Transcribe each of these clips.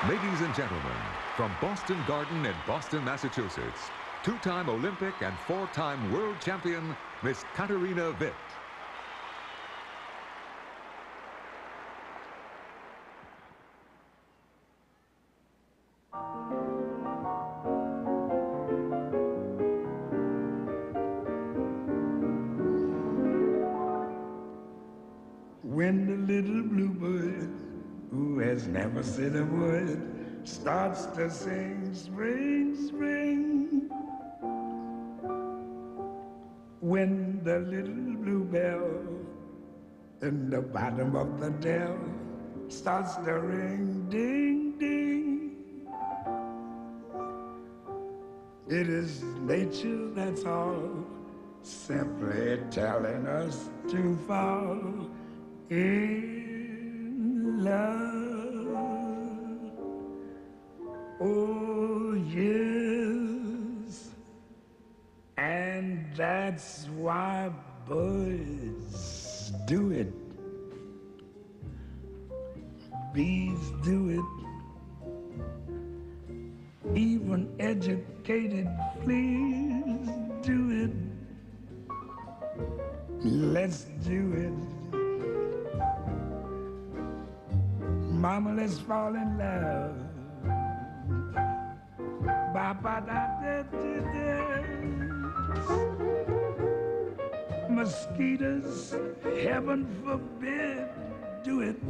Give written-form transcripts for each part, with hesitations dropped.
Ladies and gentlemen, from Boston Garden in Boston, Massachusetts, two-time Olympic and four-time world champion, Miss Katarina Witt. When the little bluebird, who has never said a word, starts to sing spring, spring. When the little bluebell in the bottom of the dell starts to ring, ding, ding. It is nature, that's all, simply telling us to fall in love. Oh, yes. And that's why birds do it. Bees do it. Even educated fleas do it. Let's do it. Mama, let's fall in love. Ba-ba-da-da-da-da. Mosquitoes, heaven forbid, do it.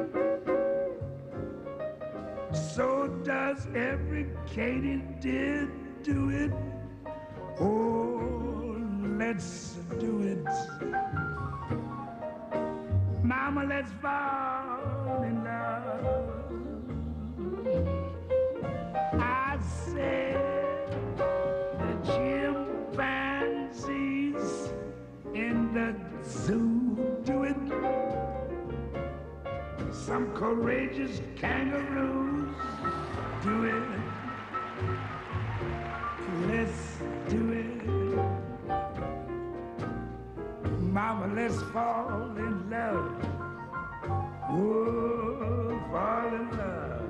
So does every katydid do it. Oh, let's do it. Mama, let's fall in love. I said the chimpanzees in the zoo do it. Some courageous kangaroos do it. Let's do it. Mama, let's fall in love. Whoa, fall in love.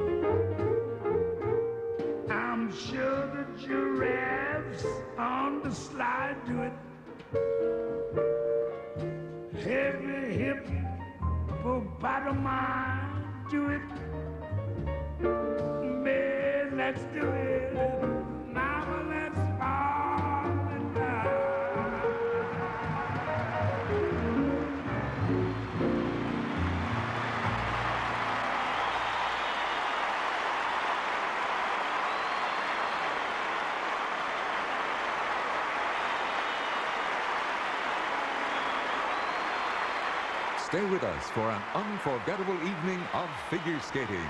I'm sure the giraffes on the slide do it. Every hippopotami do it. Man, let's do it. Mama, let's fall in love. Stay with us for an unforgettable evening of figure skating.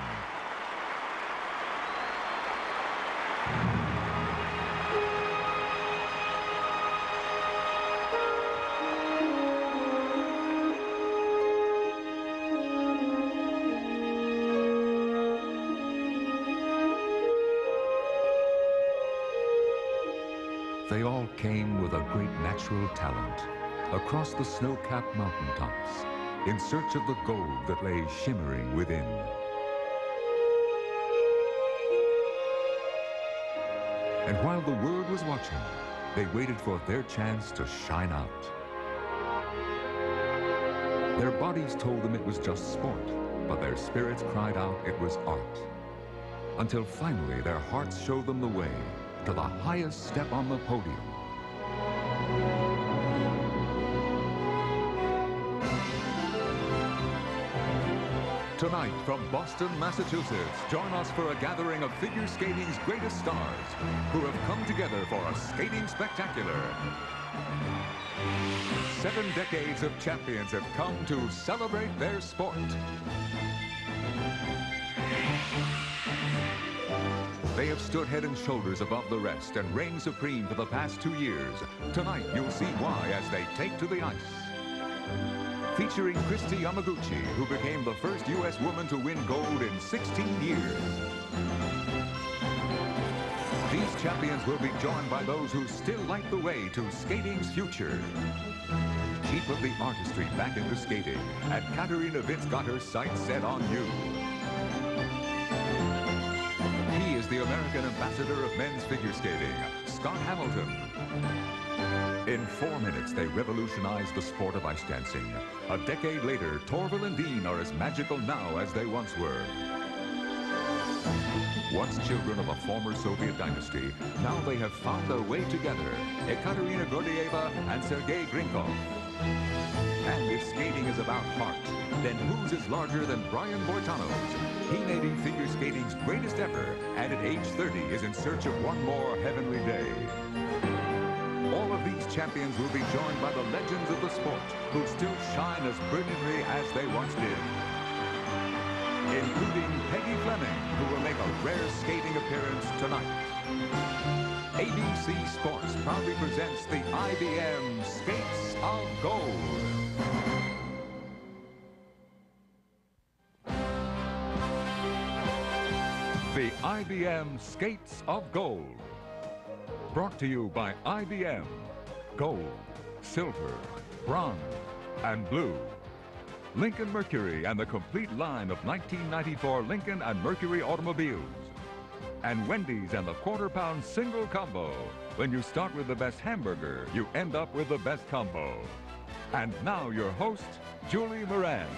They all came with a great natural talent across the snow-capped mountaintops in search of the gold that lay shimmering within. And while the world was watching, they waited for their chance to shine out. Their bodies told them it was just sport, but their spirits cried out it was art. Until finally their hearts showed them the way to the highest step on the podium. Tonight, from Boston, Massachusetts, join us for a gathering of figure skating's greatest stars who have come together for a skating spectacular. 7 decades of champions have come to celebrate their sport. They have stood head and shoulders above the rest and reigned supreme for the past 2 years. Tonight, you'll see why as they take to the ice. Featuring Kristi Yamaguchi, who became the first U.S. woman to win gold in 16 years. These champions will be joined by those who still light the way to skating's future. Keep the artistry back into skating, and Katarina Witt's got her sights set on you. the American ambassador of men's figure skating, Scott Hamilton. In 4 minutes, they revolutionized the sport of ice dancing. A decade later, Torvill and Dean are as magical now as they once were. Once children of a former Soviet dynasty, now they have found their way together, Ekaterina Gordieva and Sergei Grinkov. And if skating is about heart, then whose is larger than Brian Boitano's? He made it figure skating's greatest ever, and at age 30 is in search of one more heavenly day. All of these champions will be joined by the legends of the sport, who still shine as brilliantly as they once did. Including Peggy Fleming, who will make a rare skating appearance tonight. ABC Sports proudly presents the IBM Skates of Gold. The IBM Skates of Gold. Brought to you by IBM. Gold, silver, bronze, and blue. Lincoln Mercury and the complete line of 1994 Lincoln and Mercury automobiles. And Wendy's and the quarter-pound single combo. When you start with the best hamburger, you end up with the best combo. And now your host, Julie Moran.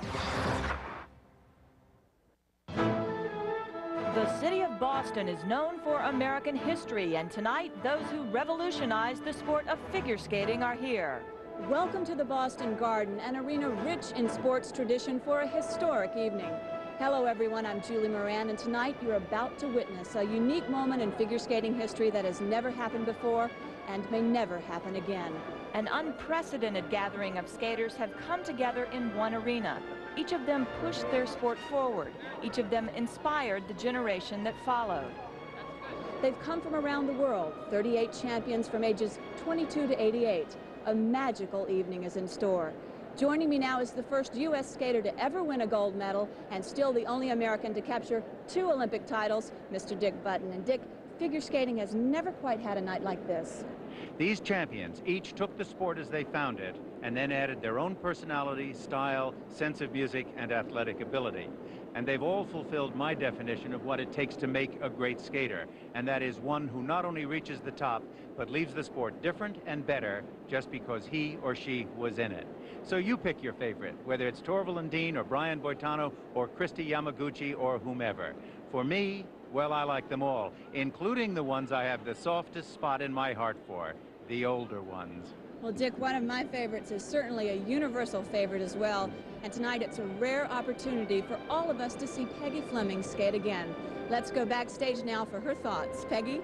The city of Boston is known for American history, and tonight, those who revolutionized the sport of figure skating are here. Welcome to the Boston Garden, an arena rich in sports tradition for a historic evening. Hello everyone, I'm Julie Moran, and tonight you're about to witness a unique moment in figure skating history that has never happened before and may never happen again. An unprecedented gathering of skaters have come together in one arena. Each of them pushed their sport forward. Each of them inspired the generation that followed. They've come from around the world, 38 champions from ages 22 to 88. A magical evening is in store. Joining me now is the first U.S. skater to ever win a gold medal and still the only American to capture 2 Olympic titles, Mr. Dick Button. And Dick, figure skating has never quite had a night like this. These champions each took the sport as they found it and then added their own personality, style, sense of music, and athletic ability. And they've all fulfilled my definition of what it takes to make a great skater, and that is one who not only reaches the top, but leaves the sport different and better just because he or she was in it. So you pick your favorite, whether it's Torvill and Dean or Brian Boitano or Christy Yamaguchi or whomever. For me, well, I like them all, including the ones I have the softest spot in my heart for, the older ones. Well, Dick, one of my favorites is certainly a universal favorite as well. And tonight it's a rare opportunity for all of us to see Peggy Fleming skate again. Let's go backstage now for her thoughts. Peggy?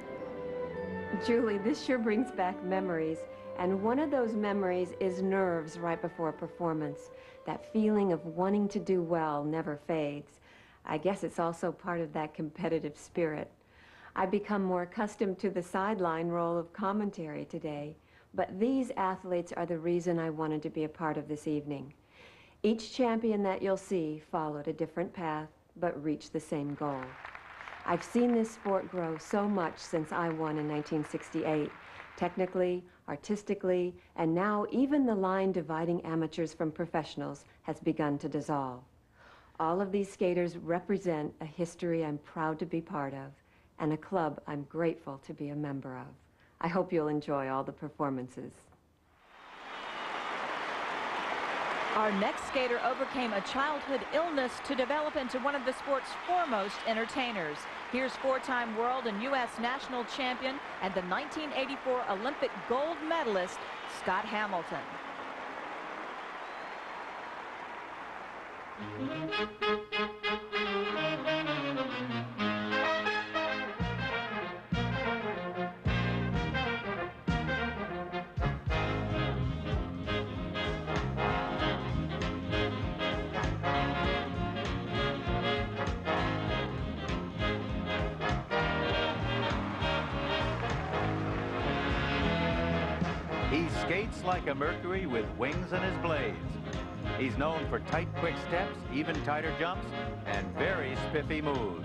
Julie, this sure brings back memories. And one of those memories is nerves right before a performance. That feeling of wanting to do well never fades. I guess it's also part of that competitive spirit. I've become more accustomed to the sideline role of commentary today. But these athletes are the reason I wanted to be a part of this evening. Each champion that you'll see followed a different path, but reached the same goal. I've seen this sport grow so much since I won in 1968, technically, artistically, and now even the line dividing amateurs from professionals has begun to dissolve. All of these skaters represent a history I'm proud to be part of, and a club I'm grateful to be a member of. I hope you'll enjoy all the performances. Our next skater overcame a childhood illness to develop into one of the sport's foremost entertainers. Here's 4-time world and U.S. national champion and the 1984 Olympic gold medalist, Scott Hamilton. He skates like a Mercury with wings in his blades. He's known for tight, quick steps, even tighter jumps, and very spiffy moves.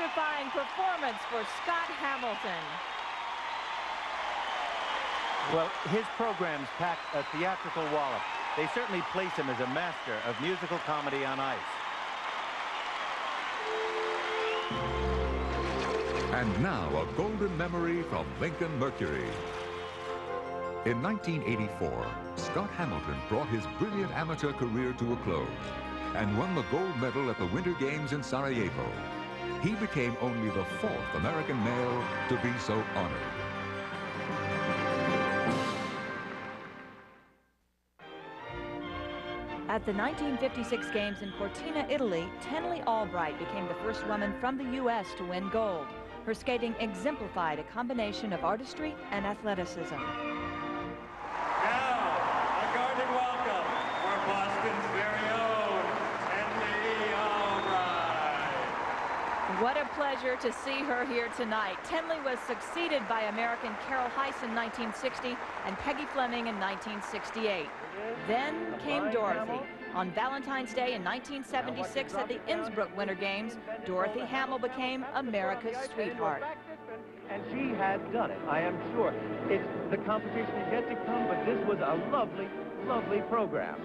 electrifying performance for Scott Hamilton. Well, his programs pack a theatrical wallop. They certainly place him as a master of musical comedy on ice. And now a golden memory from Lincoln Mercury. In 1984, Scott Hamilton brought his brilliant amateur career to a close and won the gold medal at the Winter Games in Sarajevo. He became only the 4th American male to be so honored. At the 1956 Games in Cortina, Italy, Tenley Albright became the first woman from the U.S. to win gold. Her skating exemplified a combination of artistry and athleticism. Now, a guarded welcome for Boston's very own Tenley Albright. What a pleasure to see her here tonight. Tenley was succeeded by American Carol Heiss in 1960 and Peggy Fleming in 1968. Then came Dorothy. On Valentine's Day in 1976 at the Innsbruck Winter Games, Dorothy Hamill became America's sweetheart. And she has done it, I am sure. The competition is yet to come, but this was a lovely, lovely program.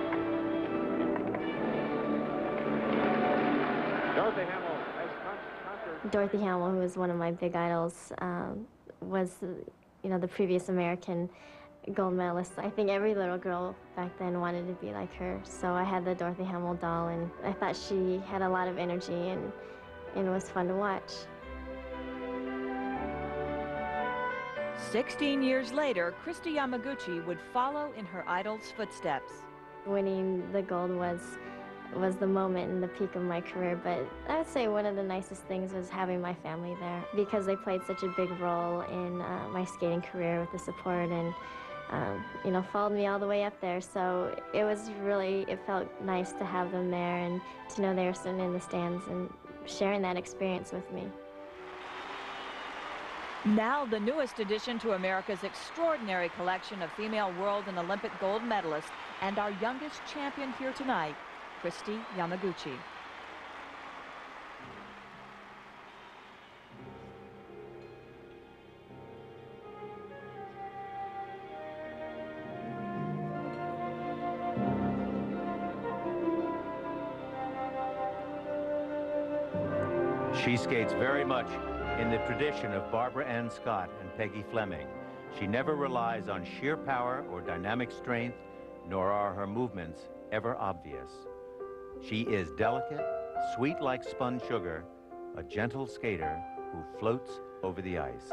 Dorothy Hamill has conquered. Dorothy Hamill, who was one of my big idols, was, the previous American gold medalist. I think every little girl back then wanted to be like her. So I had the Dorothy Hamill doll, and I thought she had a lot of energy, and it was fun to watch. 16 years later, Kristi Yamaguchi would follow in her idol's footsteps. Winning the gold was the moment and the peak of my career, but I would say one of the nicest things was having my family there, because they played such a big role in my skating career with the support, and followed me all the way up there. So it felt nice to have them there and to know they were sitting in the stands and sharing that experience with me. Now the newest addition to America's extraordinary collection of female world and Olympic gold medalists, and our youngest champion here tonight, Kristi Yamaguchi. She skates very much in the tradition of Barbara Ann Scott and Peggy Fleming. She never relies on sheer power or dynamic strength, nor are her movements ever obvious. She is delicate, sweet like spun sugar, a gentle skater who floats over the ice.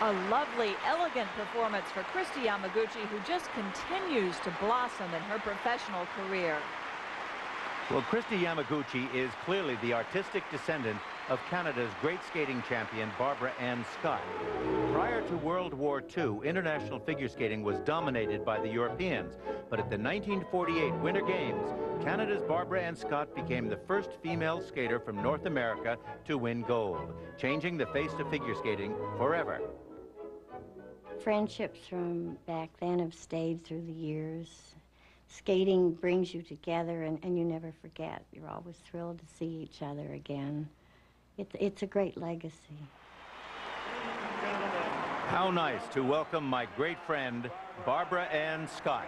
A lovely, elegant performance for Kristi Yamaguchi, who just continues to blossom in her professional career. Well, Kristi Yamaguchi is clearly the artistic descendant of Canada's great skating champion, Barbara Ann Scott. Prior to World War II, international figure skating was dominated by the Europeans. But at the 1948 Winter Games, Canada's Barbara Ann Scott became the first female skater from North America to win gold, changing the face of figure skating forever. Friendships from back then have stayed through the years. Skating brings you together, and you never forget. You're always thrilled to see each other again. It's a great legacy. How nice to welcome my great friend, Barbara Ann Scott.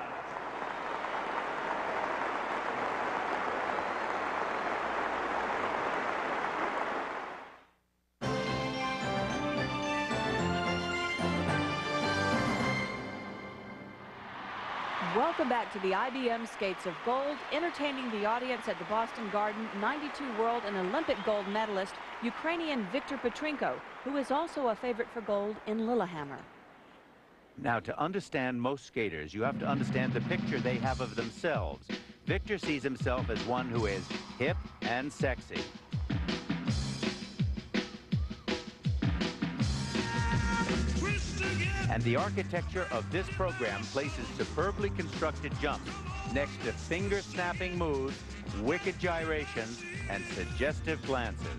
Welcome back to the IBM Skates of Gold, entertaining the audience at the Boston Garden, 92 world and Olympic gold medalist, Ukrainian Viktor Petrenko, who is also a favorite for gold in Lillehammer. Now, to understand most skaters, you have to understand the picture they have of themselves. Viktor sees himself as one who is hip and sexy. And the architecture of this program places superbly constructed jumps next to finger-snapping moves, wicked gyrations, and suggestive glances.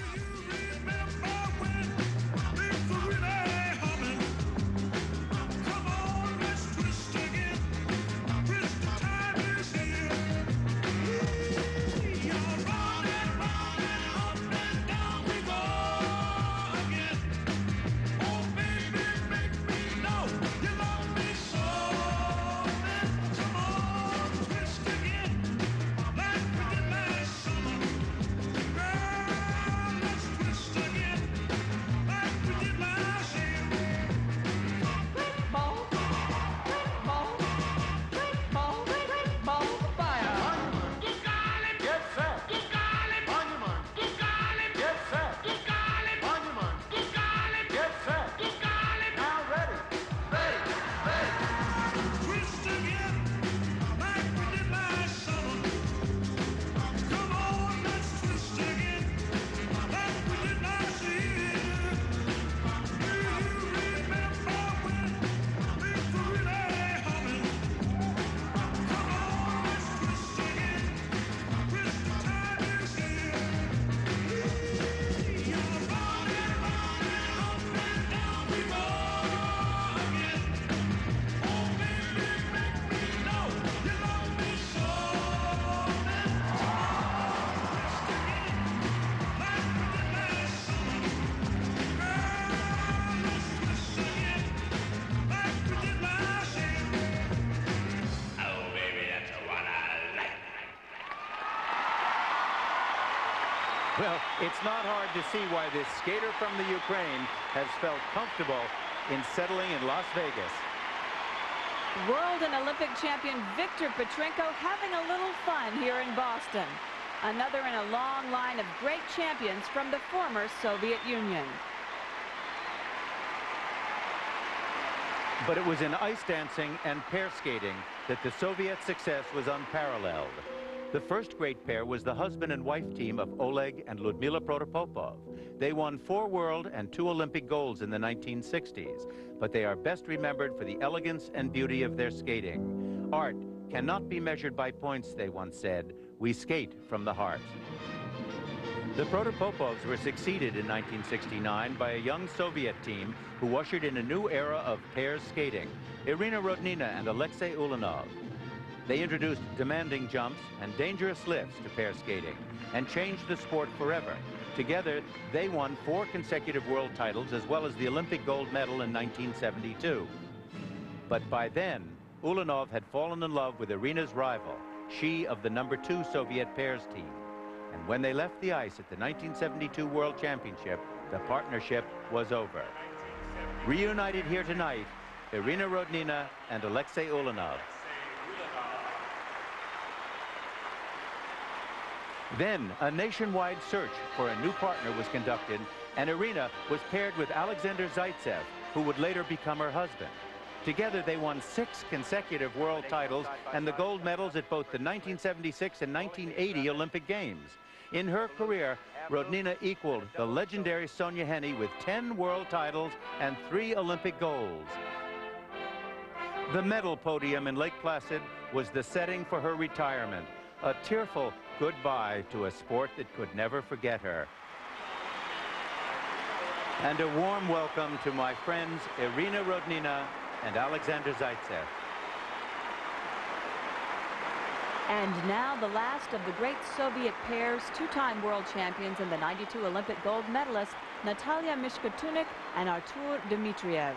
Well, it's not hard to see why this skater from the Ukraine has felt comfortable in settling in Las Vegas. World and Olympic champion Viktor Petrenko having a little fun here in Boston. Another in a long line of great champions from the former Soviet Union. But it was in ice dancing and pair skating that the Soviet success was unparalleled. The first great pair was the husband and wife team of Oleg and Ludmila Protopopov. They won 4 world and 2 Olympic golds in the 1960s, but they are best remembered for the elegance and beauty of their skating. Art cannot be measured by points, they once said. We skate from the heart. The Protopopovs were succeeded in 1969 by a young Soviet team who ushered in a new era of pairs skating, Irina Rodnina and Alexei Ulanov. They introduced demanding jumps and dangerous lifts to pair skating and changed the sport forever. Together, they won 4 consecutive world titles as well as the Olympic gold medal in 1972. But by then, Ulanov had fallen in love with Irina's rival, she of the #2 Soviet pairs team. And when they left the ice at the 1972 World Championship, the partnership was over. Reunited here tonight, Irina Rodnina and Alexei Ulanov. Then, a nationwide search for a new partner was conducted And Irina was paired with Alexander Zaitsev, who would later become her husband. Together, they won 6 consecutive world titles and the gold medals at both the 1976 and 1980 Olympic Games. In her career, Rodnina equaled the legendary Sonia Henne with 10 world titles and 3 Olympic golds. The medal podium in Lake Placid was the setting for her retirement, a tearful goodbye to a sport that could never forget her. And a warm welcome to my friends Irina Rodnina and Alexander Zaitsev. And now the last of the great Soviet pairs, 2-time world champions and the '92 Olympic gold medalist, Natalia MISHKUTENOK and Artur Dmitriev.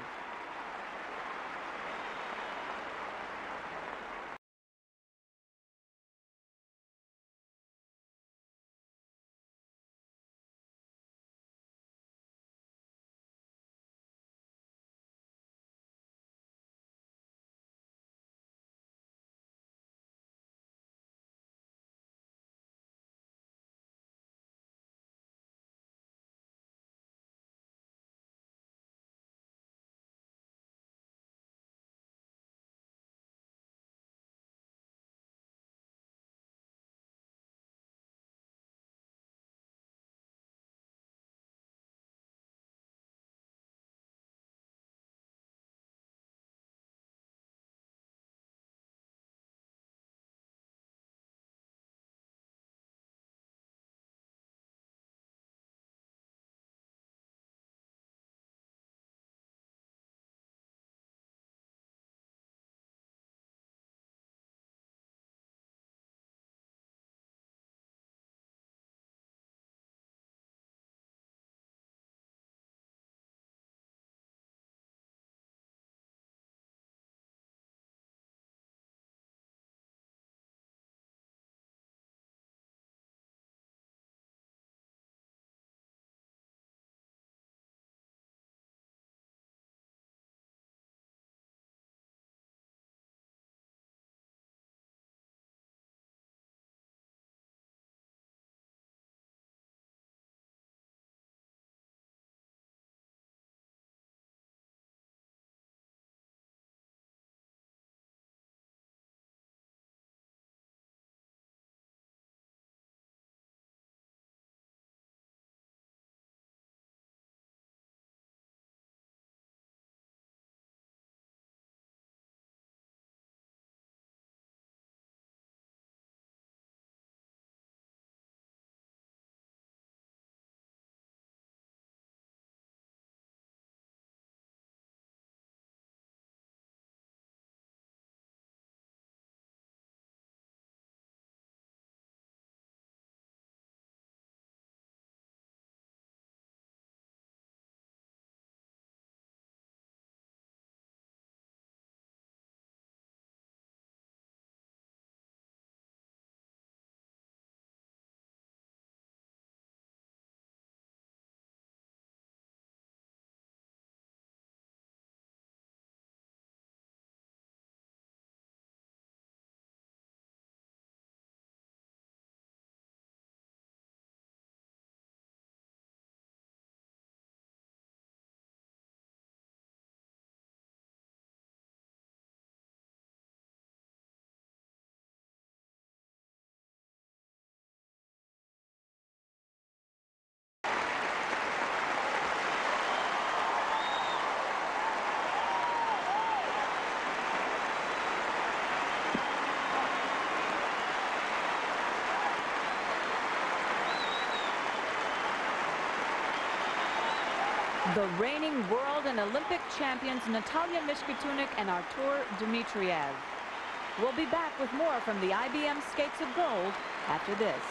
The reigning world and Olympic champions Natalia MISHKUTENOK and Artur Dmitriev. We'll be back with more from the IBM Skates of Gold after this.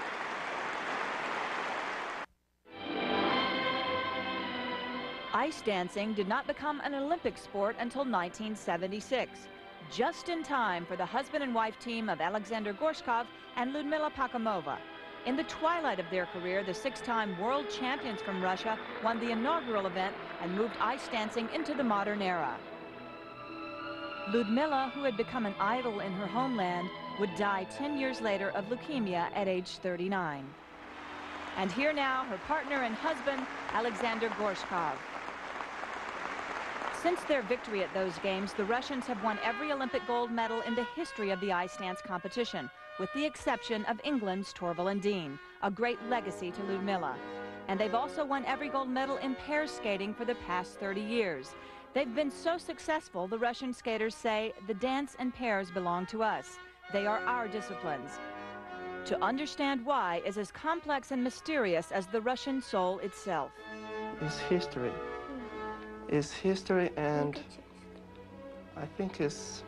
Ice dancing did not become an Olympic sport until 1976, just in time for the husband and wife team of Alexander Gorshkov and Lyudmila Pakhomova. In the twilight of their career, the 6-time world champions from Russia won the inaugural event and moved ice dancing into the modern era. Lyudmila, who had become an idol in her homeland, would die 10 years later of leukemia at age 39. And here now, her partner and husband, Alexander Gorshkov. Since their victory at those games, the Russians have won every Olympic gold medal in the history of the ice dance competition, with the exception of England's Torvill and Dean, a great legacy to Ludmilla. And they've also won every gold medal in pair skating for the past 30 years. They've been so successful, the Russian skaters say, the dance and pairs belong to us. They are our disciplines. To understand why is as complex and mysterious as the Russian soul itself. It's history. It's history, and I think it's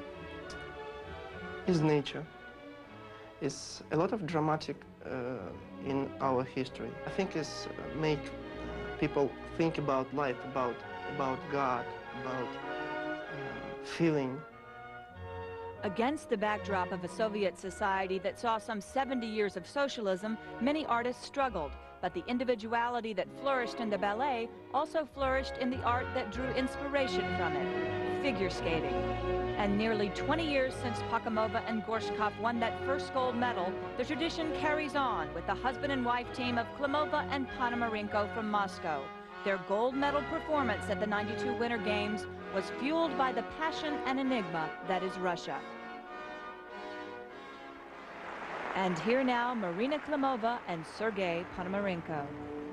nature. It's a lot of dramatic in our history. I think it's make people think about life, about God, about feeling. Against the backdrop of a Soviet society that saw some 70 years of socialism, many artists struggled. But the individuality that flourished in the ballet also flourished in the art that drew inspiration from it, figure skating. And nearly 20 years since Pakhomova and Gorshkov won that first gold medal, the tradition carries on with the husband and wife team of Klimova and Ponomarenko from Moscow. Their gold medal performance at the '92 Winter Games was fueled by the passion and enigma that is Russia. And here now, Marina Klimova and Sergei Ponomarenko.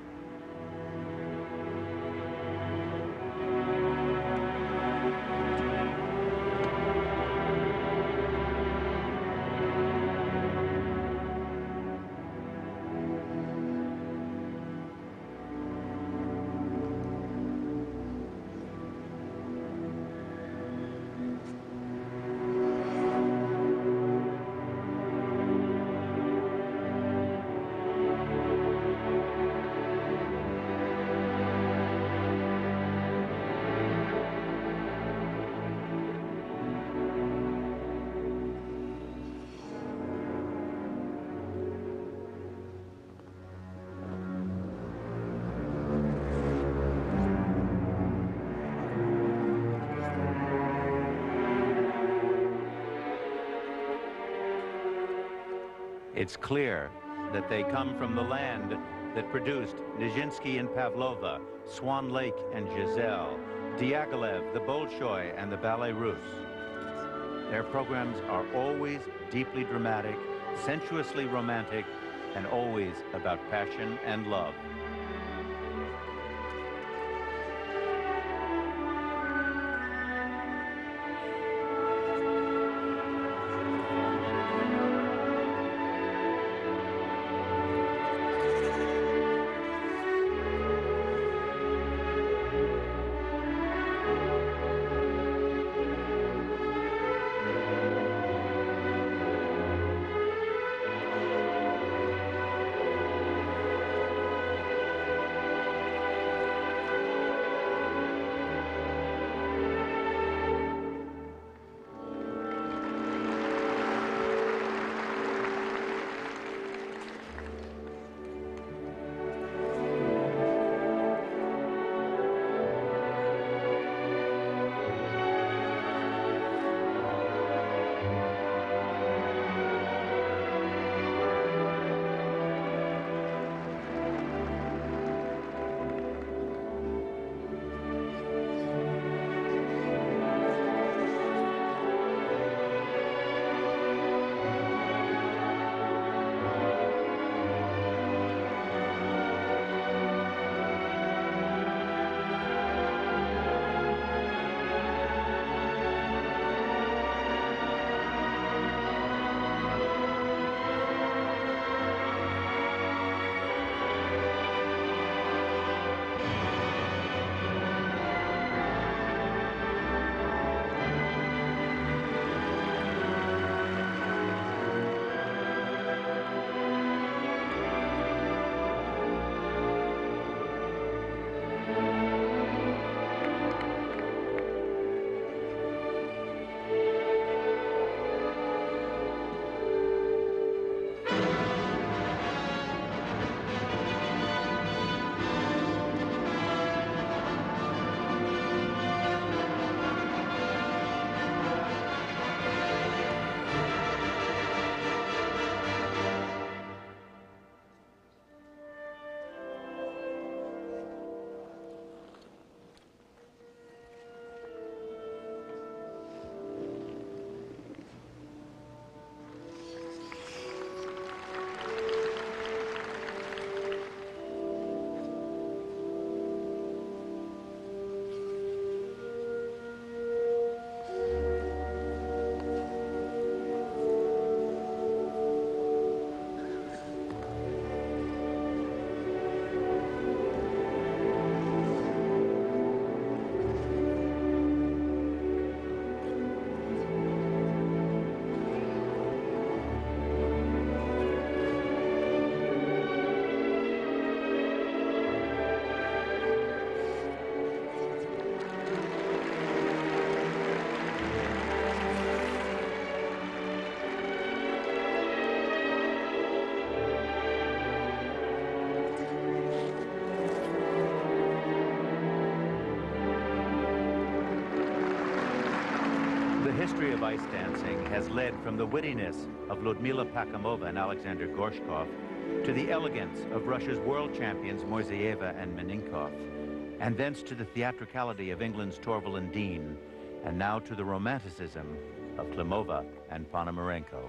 It's clear that they come from the land that produced Nijinsky and Pavlova, Swan Lake and Giselle, Diaghilev, the Bolshoi, and the Ballet Russe. Their programs are always deeply dramatic, sensuously romantic, and always about passion and love. history of ice dancing has led from the wittiness of Ludmila Pakhomova and Alexander Gorshkov to the elegance of Russia's world champions Moiseeva and Meninkov, and thence to the theatricality of England's Torval and Dean, and now to the romanticism of Klimova and Ponomarenko.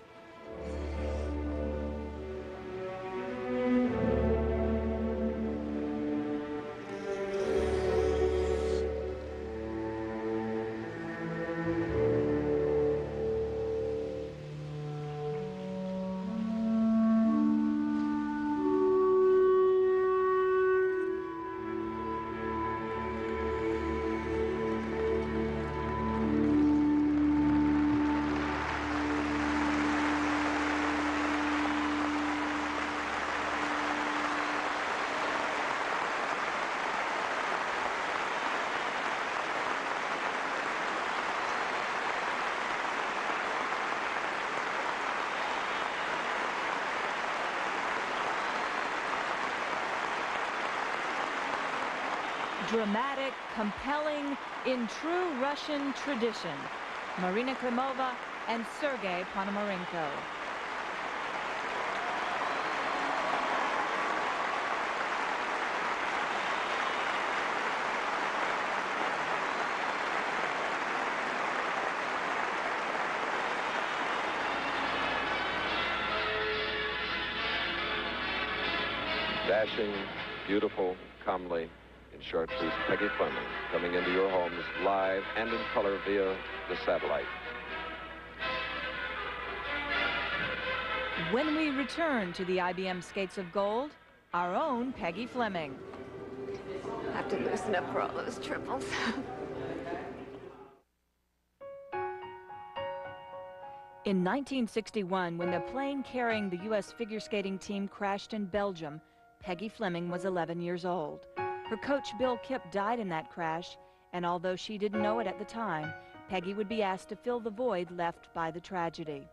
Dramatic, compelling, in true Russian tradition, Marina Klimova and Sergei Ponomarenko. Dashing, beautiful, comely, in short, she's Peggy Fleming, coming into your homes live and in color via the satellite. When we return to the IBM Skates of Gold, our own Peggy Fleming. Have to loosen up for all those triples. In 1961, when the plane carrying the U.S. figure skating team crashed in Belgium, Peggy Fleming was 11 years old. Her coach, Bill Kipp, died in that crash, and although she didn't know it at the time, Peggy would be asked to fill the void left by the tragedy.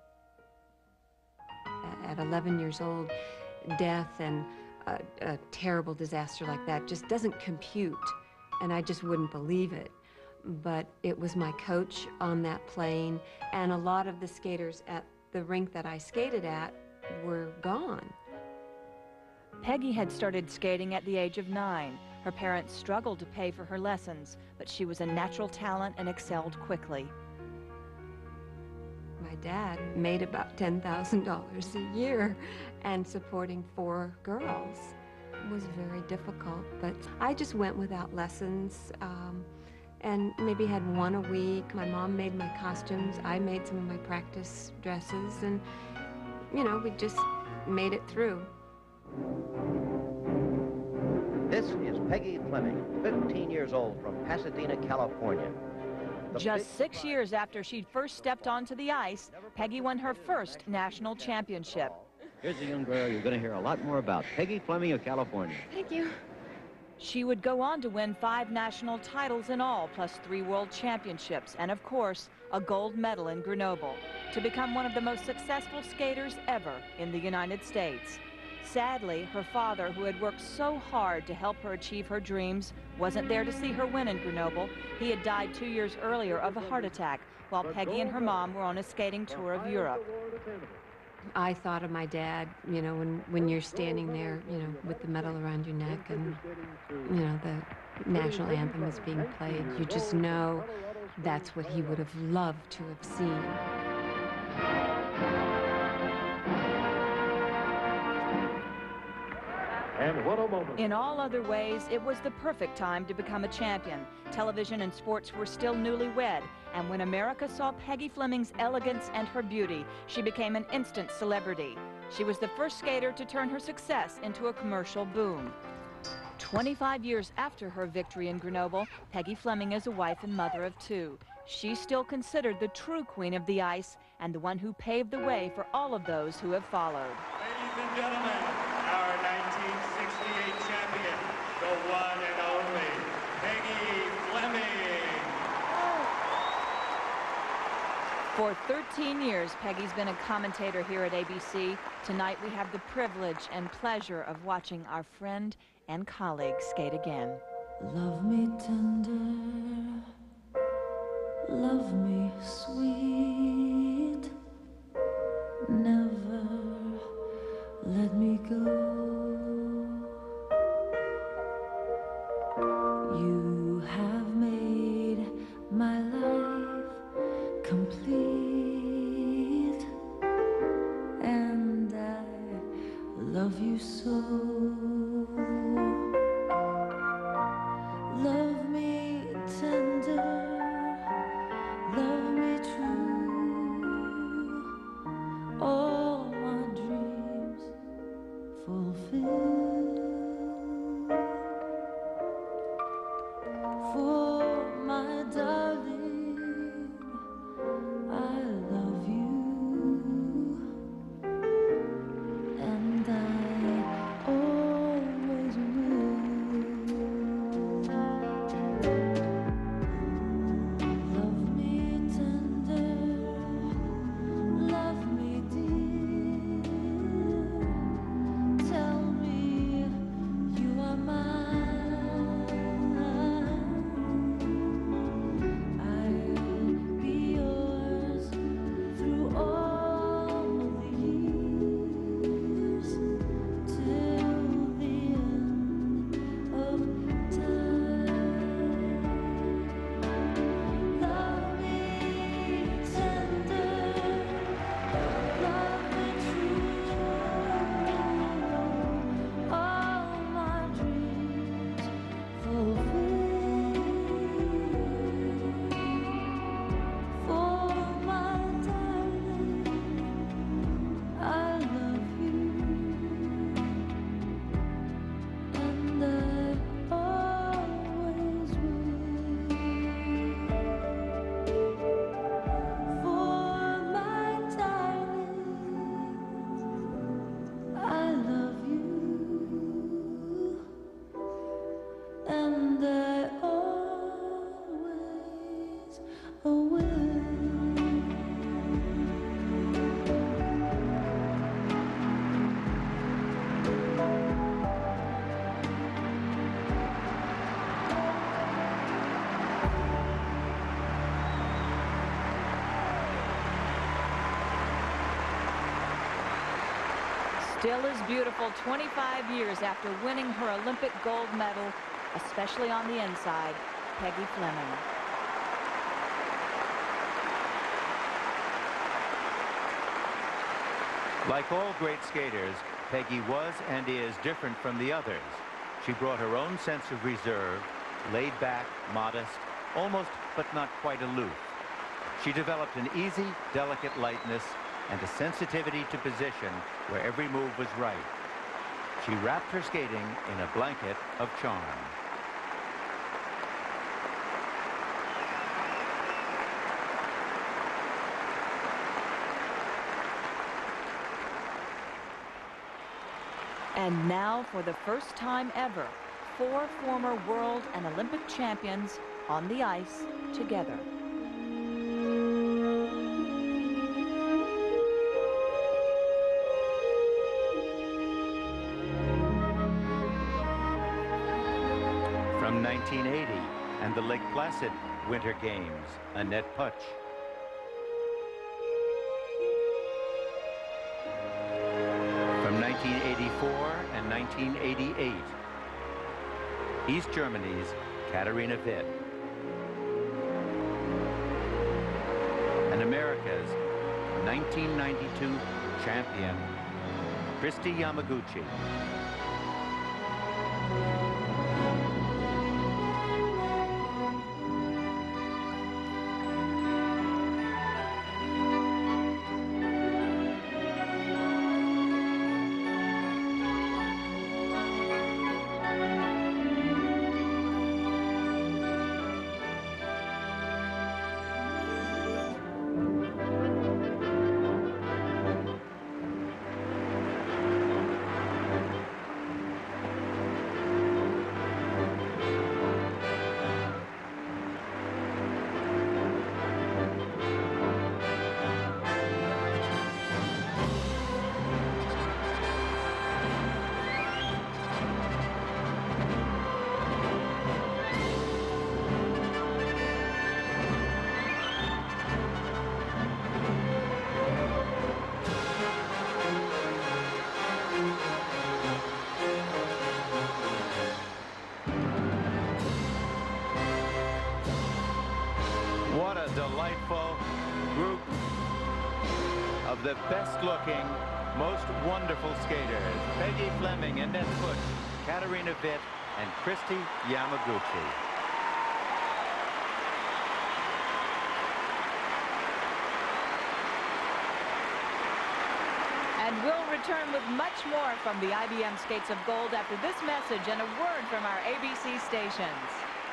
At 11 years old, death and a terrible disaster like that just doesn't compute, and I just wouldn't believe it. But it was my coach on that plane, and a lot of the skaters at the rink that I skated at were gone. Peggy had started skating at the age of 9. Her parents struggled to pay for her lessons, but she was a natural talent and excelled quickly. My dad made about $10,000 a year, and supporting 4 girls was very difficult. But I just went without lessons and maybe had 1 a week. My mom made my costumes. I made some of my practice dresses, and, you know, we just made it through. This is Peggy Fleming, 15 years old, from Pasadena, California. Just 6 years after she'd first stepped onto the ice, Peggy won her first national championship. Here's a young girl you're going to hear a lot more about, Peggy Fleming of California. Thank you. She would go on to win 5 national titles in all, plus 3 world championships, and of course, a gold medal in Grenoble, to become one of the most successful skaters ever in the United States. Sadly, her father, who had worked so hard to help her achieve her dreams, wasn't there to see her win in Grenoble. He had died 2 years earlier of a heart attack, while Peggy and her mom were on a skating tour of Europe. I thought of my dad, you know, when you're standing there, you know, with the medal around your neck and, you know, the national anthem is being played. You just know that's what he would have loved to have seen. And what a moment. In all other ways, it was the perfect time to become a champion. Television and sports were still newlywed, and when America saw Peggy Fleming's elegance and her beauty, she became an instant celebrity. She was the first skater to turn her success into a commercial boom. 25 years after her victory in Grenoble, Peggy Fleming is a wife and mother of 2. She's still considered the true queen of the ice and the one who paved the way for all of those who have followed. Ladies and gentlemen, our 1968 champion, the one and only Peggy Fleming. For 13 years, Peggy's been a commentator here at ABC. Tonight, we have the privilege and pleasure of watching our friend and colleague skate again. Love me tender, Love me, sweet, never let me go. You have made my life complete, and I love you so. Love me tender, love me true, all my dreams fulfill. For my darling, I love you, and I always will. Love me tender, love me dear, tell me you are mine. I'll be yours through all the years, till the end of time. Love me tender, love me true, all my dreams fulfill. For my darling, I love you, and I always will. For my darling, I love you, and I always will. Still is beautiful 25 years after winning her Olympic gold medal, especially on the inside, Peggy Fleming. Like all great skaters, Peggy was and is different from the others. She brought her own sense of reserve, laid back, modest, almost but not quite aloof. She developed an easy, delicate lightness and a sensitivity to position where every move was right. She wrapped her skating in a blanket of charm. And now, for the first time ever, 4 former world and Olympic champions on the ice together. From 1980 and the Lake Placid Winter Games, Annette Putsch. From 1984 and 1988, East Germany's Katharina Witt. And America's 1992 champion, Kristi Yamaguchi. delightful group of the best-looking, most wonderful skaters. Peggy Fleming, Annette Butch, Katarina Witt, and Christy Yamaguchi. And we'll return with much more from the IBM Skates of Gold after this message and a word from our ABC stations.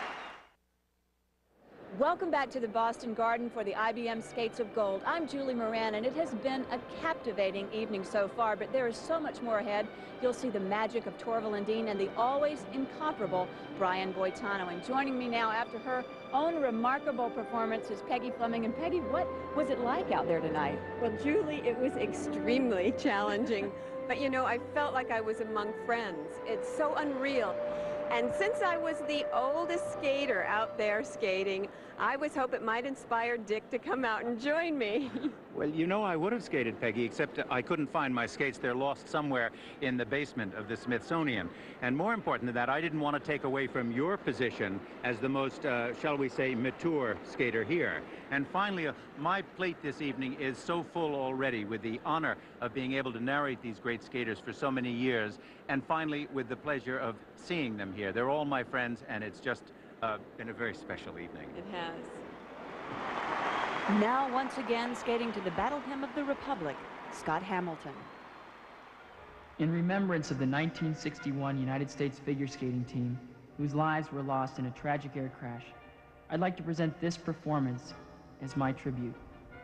Welcome back to the Boston Garden for the IBM Skates of Gold. I'm Julie Moran, and it has been a captivating evening so far, but there is so much more ahead. You'll see the magic of Torval and Dean and the always incomparable Brian Boitano. And joining me now after her own remarkable performance is Peggy Fleming. And Peggy, what was it like out there tonight? Well, Julie, it was extremely challenging. But, you know, I felt like I was among friends. It's so unreal. And since I was the oldest skater out there skating, I was hoping it might inspire Dick to come out and join me. Well, you know, I would have skated, Peggy, except I couldn't find my skates. They're lost somewhere in the basement of the Smithsonian. And more important than that, I didn't want to take away from your position as the most, shall we say, mature skater here. And finally, my plate this evening is so full already with the honor of being able to narrate these great skaters for so many years, and finally with the pleasure of seeing them here. They're all my friends, and it's just been a very special evening. It has. Now, once again, skating to the Battle Hymn of the Republic, Scott Hamilton. In remembrance of the 1961 United States figure skating team, whose lives were lost in a tragic air crash, I'd like to present this performance as my tribute.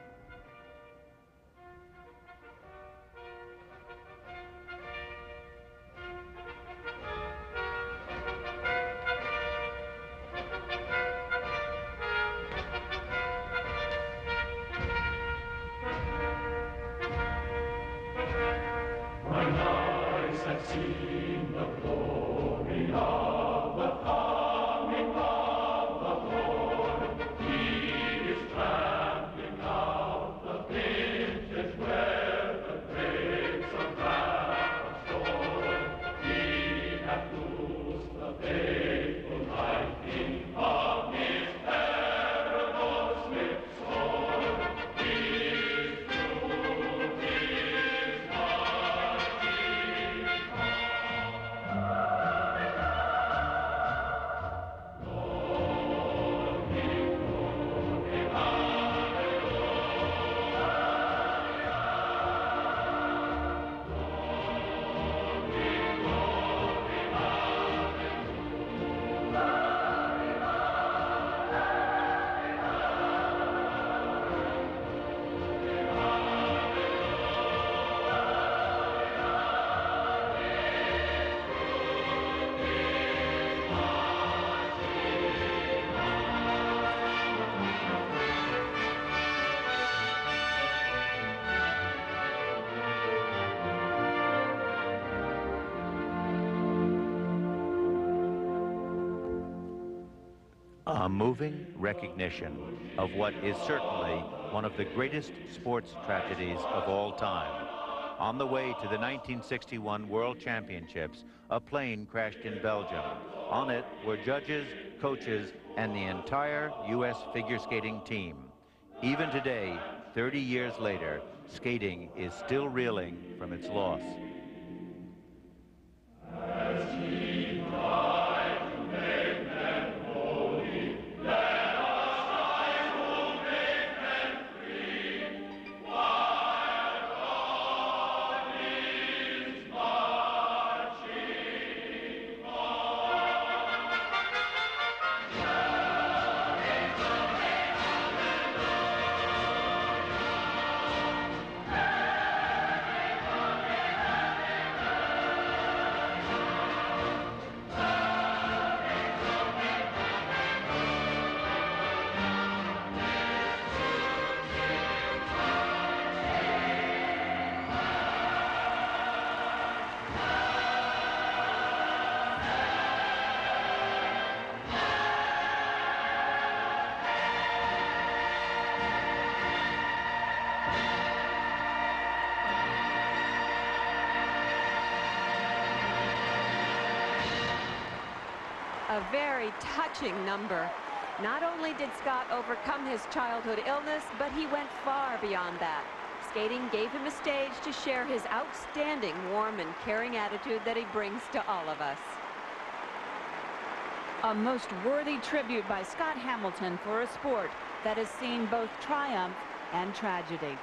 A moving recognition of what is certainly one of the greatest sports tragedies of all time. On the way to the 1961 World Championships, a plane crashed in Belgium. On it were judges, coaches, and the entire U.S. figure skating team. Even today, 30 years later, skating is still reeling from its loss. A very touching number. Not only did Scott overcome his childhood illness, but he went far beyond that. Skating gave him a stage to share his outstanding, warm and caring attitude that he brings to all of us. A most worthy tribute by Scott Hamilton for a sport that has seen both triumph and tragedy.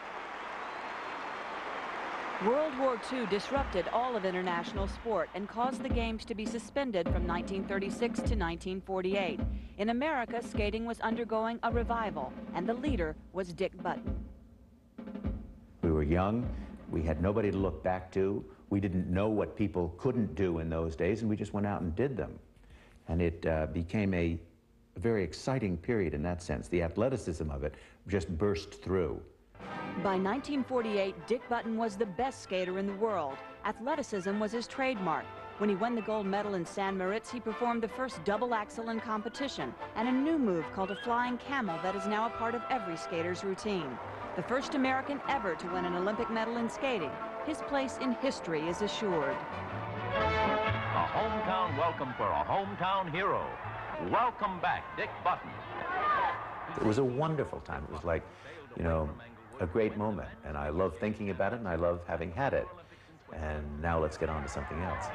World War II disrupted all of international sport and caused the games to be suspended from 1936 to 1948. In America, skating was undergoing a revival, and the leader was Dick Button. We were young. We had nobody to look back to. We didn't know what people couldn't do in those days, and we just went out and did them. And it became a very exciting period in that sense. The athleticism of it just burst through. By 1948, Dick Button was the best skater in the world. Athleticism was his trademark. When he won the gold medal in San Moritz, he performed the first double axel in competition and a new move called a flying camel that is now a part of every skater's routine. The first American ever to win an Olympic medal in skating. His place in history is assured. A hometown welcome for a hometown hero. Welcome back, Dick Button. It was a wonderful time. It was like, you know, a great moment. And I love thinking about it, and I love having had it. And now let's get on to something else.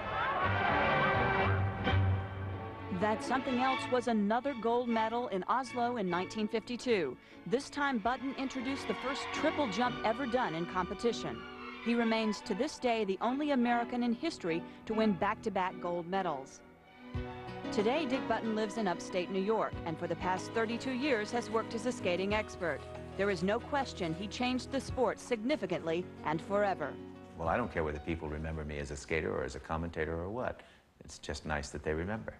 That something else was another gold medal in Oslo in 1952. This time, Button introduced the first triple jump ever done in competition. He remains to this day the only American in history to win back-to-back gold medals. Today, Dick Button lives in upstate New York, and for the past 32 years has worked as a skating expert. There is no question he changed the sport significantly and forever. Well, I don't care whether people remember me as a skater or as a commentator or what. It's just nice that they remember.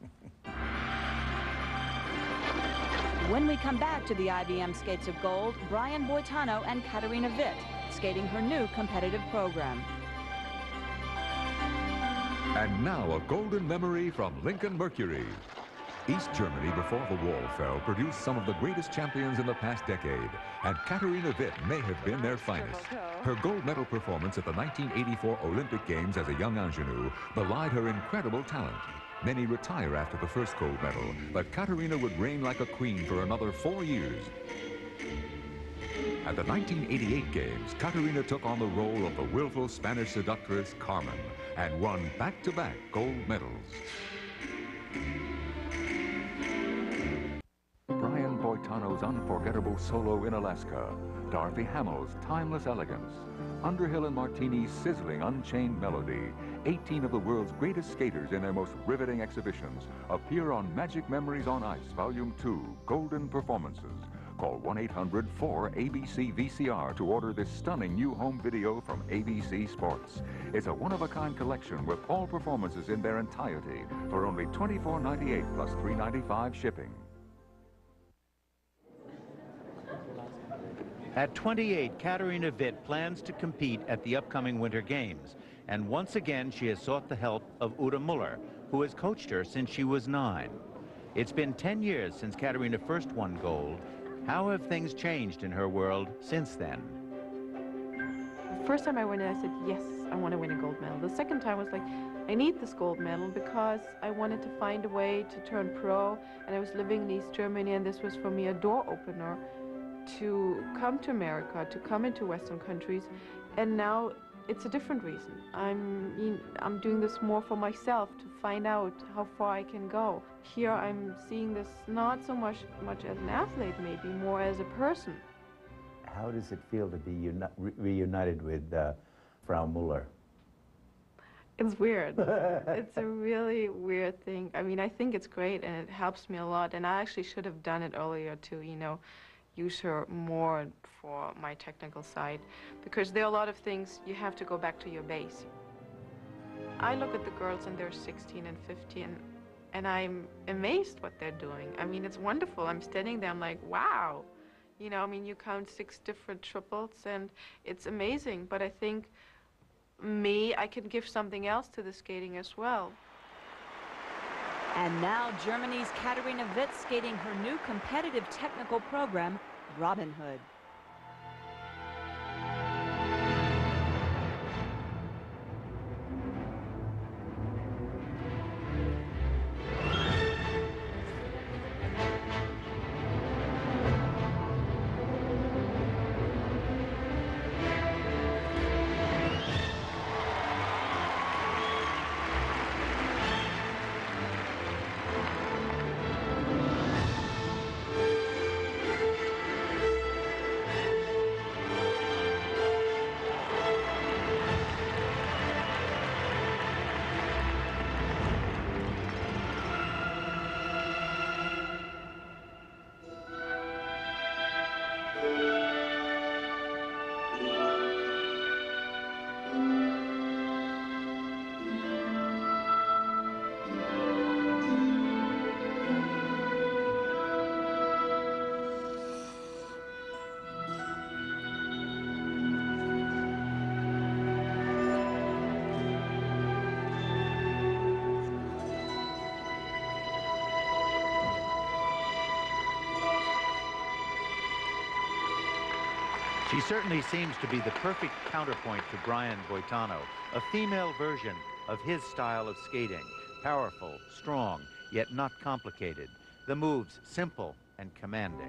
When we come back to the IBM Skates of Gold, Brian Boitano and Katarina Witt skating her new competitive program. And now a golden memory from Lincoln Mercury. East Germany, before the wall fell, produced some of the greatest champions in the past decade, and Katarina Witt may have been their finest. Her gold medal performance at the 1984 Olympic Games as a young ingenue belied her incredible talent. Many retire after the first gold medal, but Katarina would reign like a queen for another 4 years. At the 1988 Games, Katarina took on the role of the willful Spanish seductress Carmen and won back-to-back gold medals. Brian Boitano's unforgettable solo in Alaska, Dorothy Hamill's timeless elegance, Underhill and Martini's sizzling Unchained melody, 18 of the world's greatest skaters in their most riveting exhibitions appear on Magic Memories on Ice, Volume 2, Golden Performances. Call 1-800-4ABC-VCR to order this stunning new home video from ABC Sports. It's a one-of-a-kind collection with all performances in their entirety for only $24.98 plus $3.95 shipping. At 28, Katarina Witt plans to compete at the upcoming Winter Games. And once again, she has sought the help of Uta Muller, who has coached her since she was 9. It's been 10 years since Katarina first won gold. How have things changed in her world since then? The first time I went in, I said, yes, I want to win a gold medal. The second time was like, I need this gold medal because I wanted to find a way to turn pro, and I was living in East Germany, and this was for me a door opener to come to America, to come into Western countries, and now it's a different reason. I'm doing this more for myself, to find out how far I can go. Here I'm seeing this not so much as an athlete, maybe more as a person. How does it feel to be reunited with Frau Muller? It's weird. It's a really weird thing. I mean, I think it's great, and it helps me a lot, and I actually should have done it earlier to, you know, use her more for my technical side, because there are a lot of things you have to go back to your base. I look at the girls and they're 16 and 15, and I'm amazed what they're doing. I mean, it's wonderful. I'm standing there, I'm like, wow. You know, I mean, you count 6 different triples, and it's amazing. But I think I can give something else to the skating as well. And now Germany's Katarina Witt skating her new competitive technical program, Robin Hood. She certainly seems to be the perfect counterpoint to Brian Boitano, a female version of his style of skating. Powerful, strong, yet not complicated. The moves simple and commanding.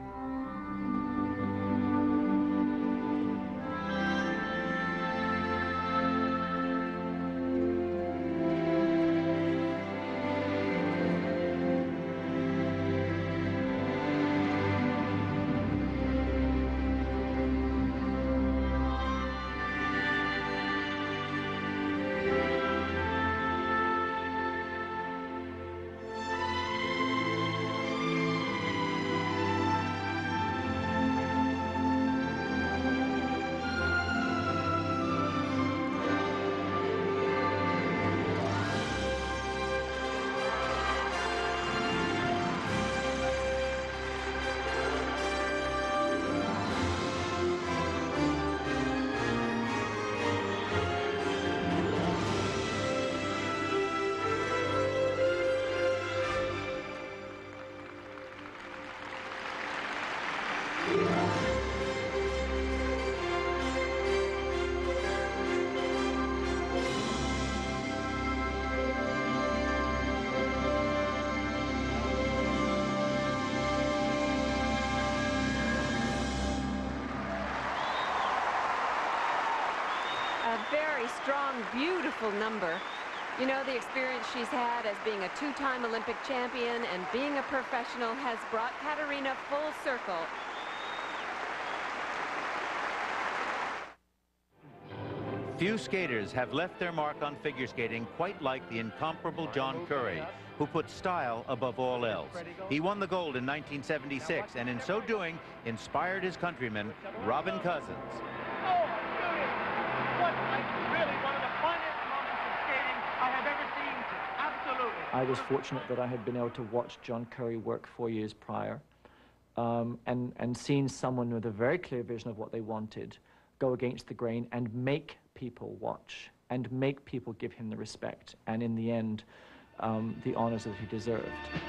Very strong, beautiful number. You know, the experience she's had as being a two-time Olympic champion and being a professional has brought Katarina full circle. Few skaters have left their mark on figure skating quite like the incomparable John Curry, who put style above all else. He won the gold in 1976, and in so doing, inspired his countryman, Robin Cousins. I was fortunate that I had been able to watch John Curry work 4 years prior and seen someone with a very clear vision of what they wanted go against the grain and make people watch and make people give him the respect and in the end the honors that he deserved.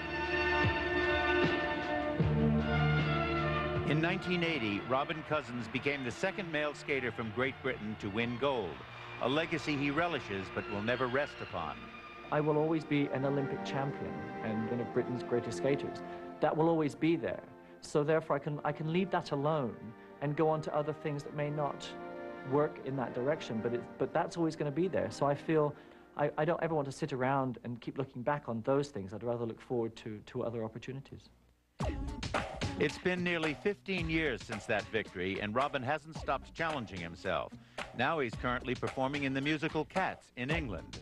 In 1980, Robin Cousins became the second male skater from Great Britain to win gold, a legacy he relishes but will never rest upon. I will always be an Olympic champion and one of Britain's greatest skaters. That will always be there. So therefore I can leave that alone and go on to other things that may not work in that direction, but that's always going to be there. So I feel I don't ever want to sit around and keep looking back on those things. I'd rather look forward to other opportunities. It's been nearly 15 years since that victory, and Robin hasn't stopped challenging himself. Now he's currently performing in the musical Cats in England.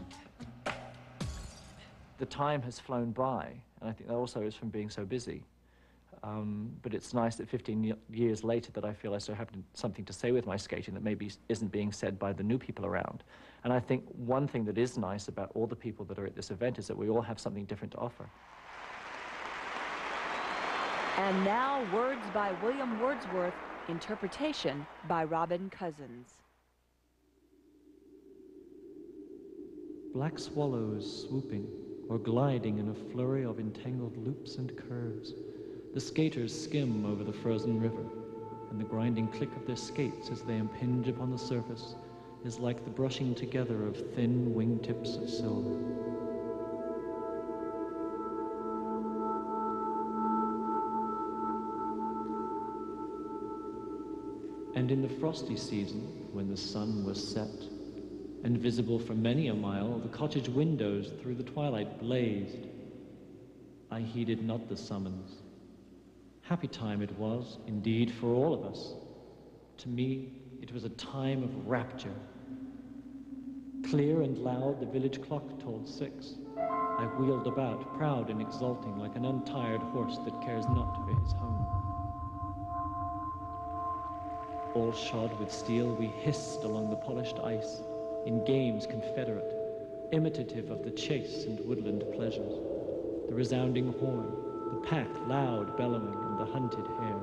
The time has flown by, and I think that also is from being so busy. But it's nice that 15 years later that I feel I still have something to say with my skating that maybe isn't being said by the new people around. And I think one thing that is nice about all the people that are at this event is that we all have something different to offer. And now, words by William Wordsworth, interpretation by Robin Cousins. Black swallows swooping or gliding in a flurry of entangled loops and curves. The skaters skim over the frozen river, and the grinding click of their skates as they impinge upon the surface is like the brushing together of thin wingtips of silver. And in the frosty season, when the sun was set, and visible for many a mile, the cottage windows through the twilight blazed. I heeded not the summons. Happy time it was, indeed, for all of us. To me, it was a time of rapture. Clear and loud, the village clock tolled 6. I wheeled about, proud and exulting, like an untired horse that cares not for his home. All shod with steel, we hissed along the polished ice, in games confederate, imitative of the chase and woodland pleasures, the resounding horn, the pack loud bellowing, and the hunted hare.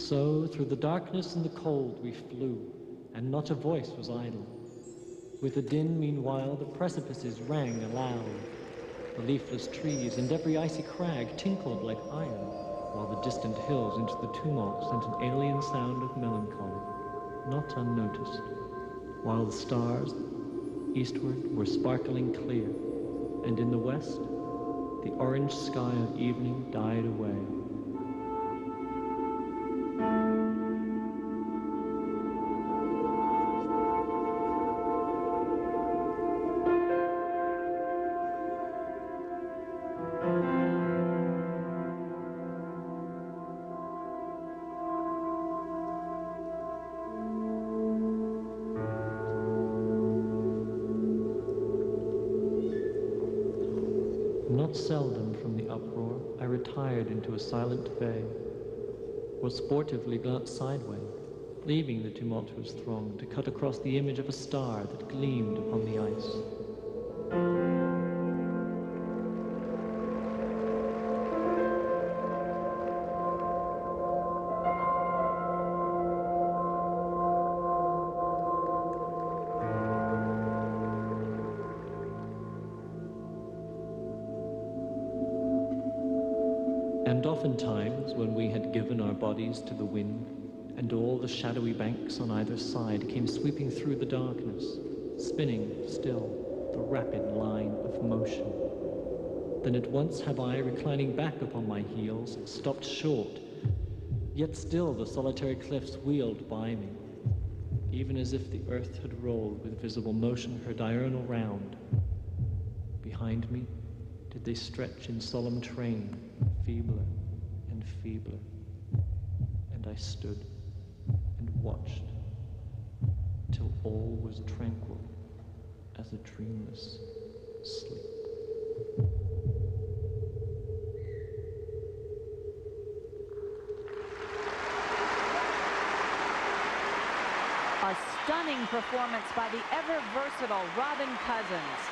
So through the darkness and the cold we flew, and not a voice was idle. With the din, meanwhile, the precipices rang aloud. The leafless trees and every icy crag tinkled like iron, while the distant hills into the tumult sent an alien sound of melancholy, not unnoticed, while the stars eastward were sparkling clear, and in the west, the orange sky of evening died away. Not seldom from the uproar, I retired into a silent bay, or sportively glanced sideway, leaving the tumultuous throng to cut across the image of a star that gleamed upon the ice. And oftentimes, when we had given our bodies to the wind, and all the shadowy banks on either side came sweeping through the darkness, spinning still the rapid line of motion, then at once have I, reclining back upon my heels, stopped short, yet still the solitary cliffs wheeled by me, even as if the earth had rolled with visible motion her diurnal round. Behind me did they stretch in solemn train, feebler and feebler, and I stood and watched till all was tranquil as a dreamless sleep. A stunning performance by the ever-versatile Robin Cousins.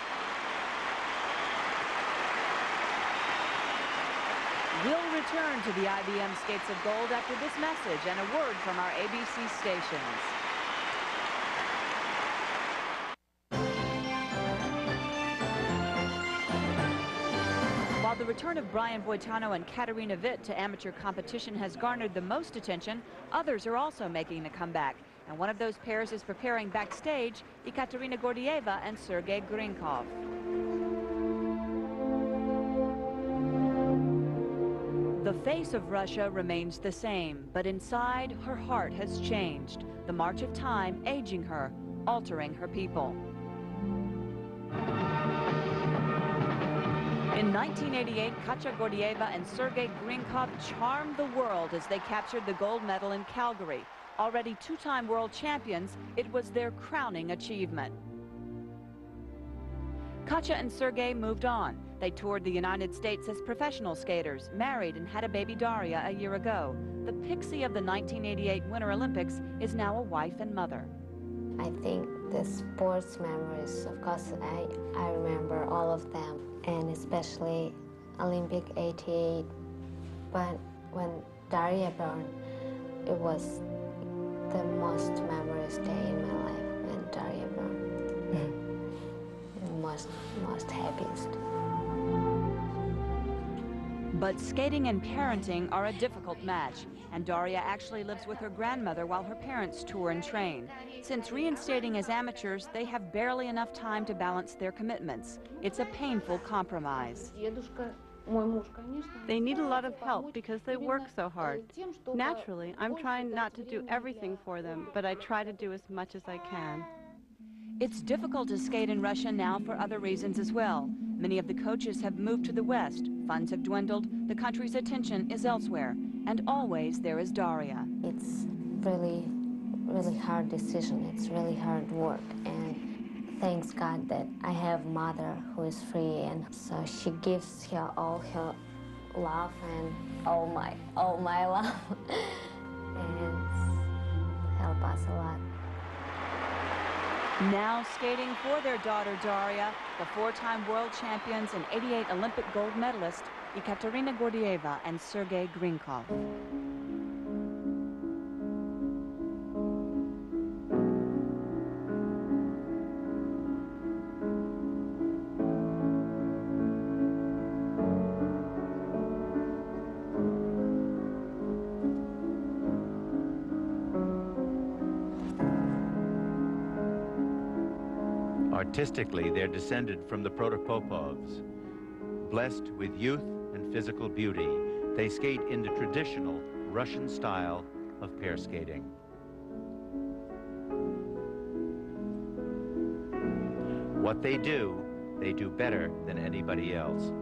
We'll return to the IBM Skates of Gold after this message and a word from our ABC stations. While the return of Brian Boitano and Katarina Witt to amateur competition has garnered the most attention, others are also making a comeback. And one of those pairs is preparing backstage, Ekaterina Gordieva and Sergei Grinkov. The face of Russia remains the same, but inside, her heart has changed. The march of time aging her, altering her people. In 1988, Katya Gordieva and Sergei Grinkov charmed the world as they captured the gold medal in Calgary. Already two-time world champions, it was their crowning achievement. Katya and Sergei moved on. They toured the United States as professional skaters, married and had a baby Daria a year ago. The pixie of the 1988 Winter Olympics is now a wife and mother. I think the sports memories, of course, I remember all of them, and especially Olympic 88. But when Daria born, it was the most memorous day in my life when Daria born. most happiest. But skating and parenting are a difficult match, and Daria actually lives with her grandmother while her parents tour and train. Since reinstating as amateurs, they have barely enough time to balance their commitments. It's a painful compromise. They need a lot of help because they work so hard. Naturally, I'm trying not to do everything for them, but I try to do as much as I can. It's difficult to skate in Russia now for other reasons as well. Many of the coaches have moved to the West, funds have dwindled, the country's attention is elsewhere, and always there is Daria. It's really hard decision. It's really hard work, and thanks God that I have mother who is free, and so she gives her all her love and all my love, and help us a lot. Now skating for their daughter Daria, the four-time world champions and 88 Olympic gold medalist Ekaterina Gordieva and Sergei Grinkov. Artistically, they're descended from the Protopopovs. Blessed with youth and physical beauty, they skate in the traditional Russian style of pair skating. What they do better than anybody else.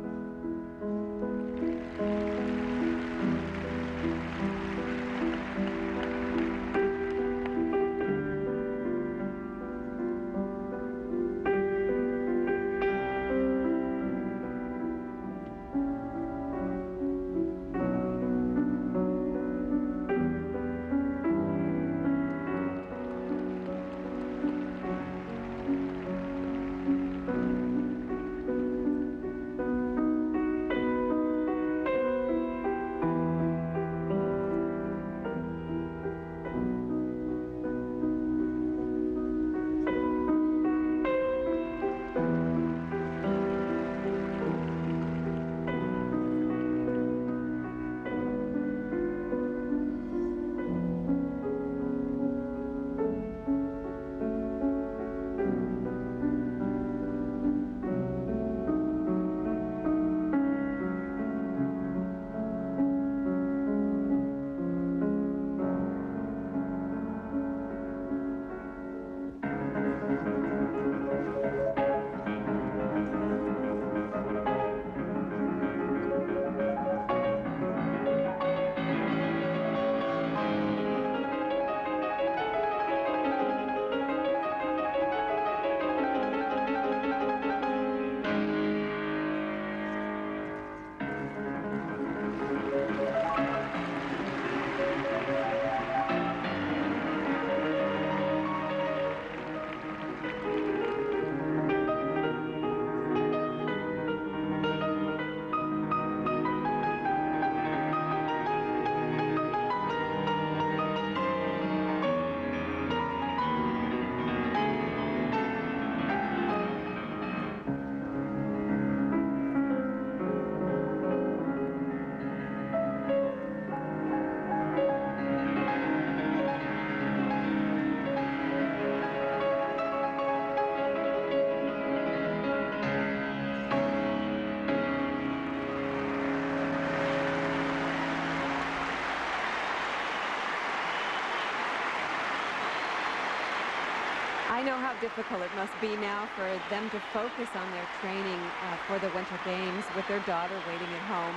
I know how difficult it must be now for them to focus on their training for the Winter Games with their daughter waiting at home.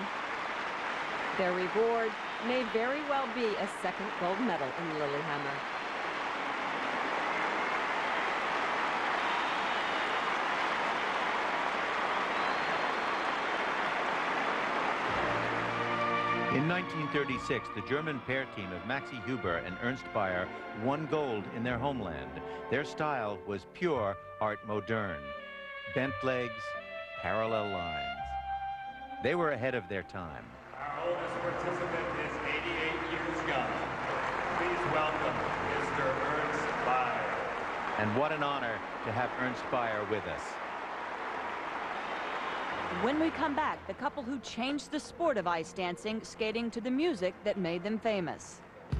Their reward may very well be a second gold medal in Lillehammer. In 1936, the German pair team of Maxi Huber and Ernst Beyer won gold in their homeland. Their style was pure art moderne. Bent legs, parallel lines. They were ahead of their time. Our oldest participant is 88 years young. Please welcome Mr. Ernst Beyer. And what an honor to have Ernst Beyer with us. When we come back, the couple who changed the sport of ice dancing, skating to the music that made them famous.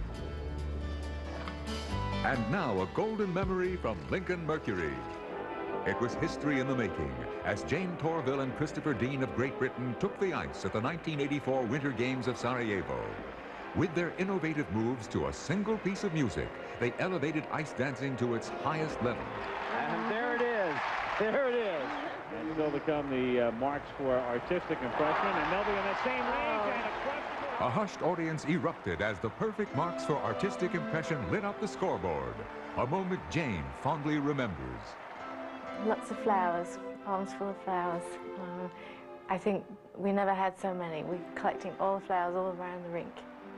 And now a golden memory from Lincoln Mercury. It was history in the making as Jane Torville and Christopher Dean of Great Britain took the ice at the 1984 Winter Games of Sarajevo. With their innovative moves to a single piece of music, they elevated ice dancing to its highest level. And there it is. There it is. And still to come the marks for artistic impression, and they'll be in the same range. And a hushed audience erupted as the perfect marks for artistic impression lit up the scoreboard. A moment Jane fondly remembers. Lots of flowers, arms full of flowers. I think we never had so many. We were collecting all the flowers all around the rink.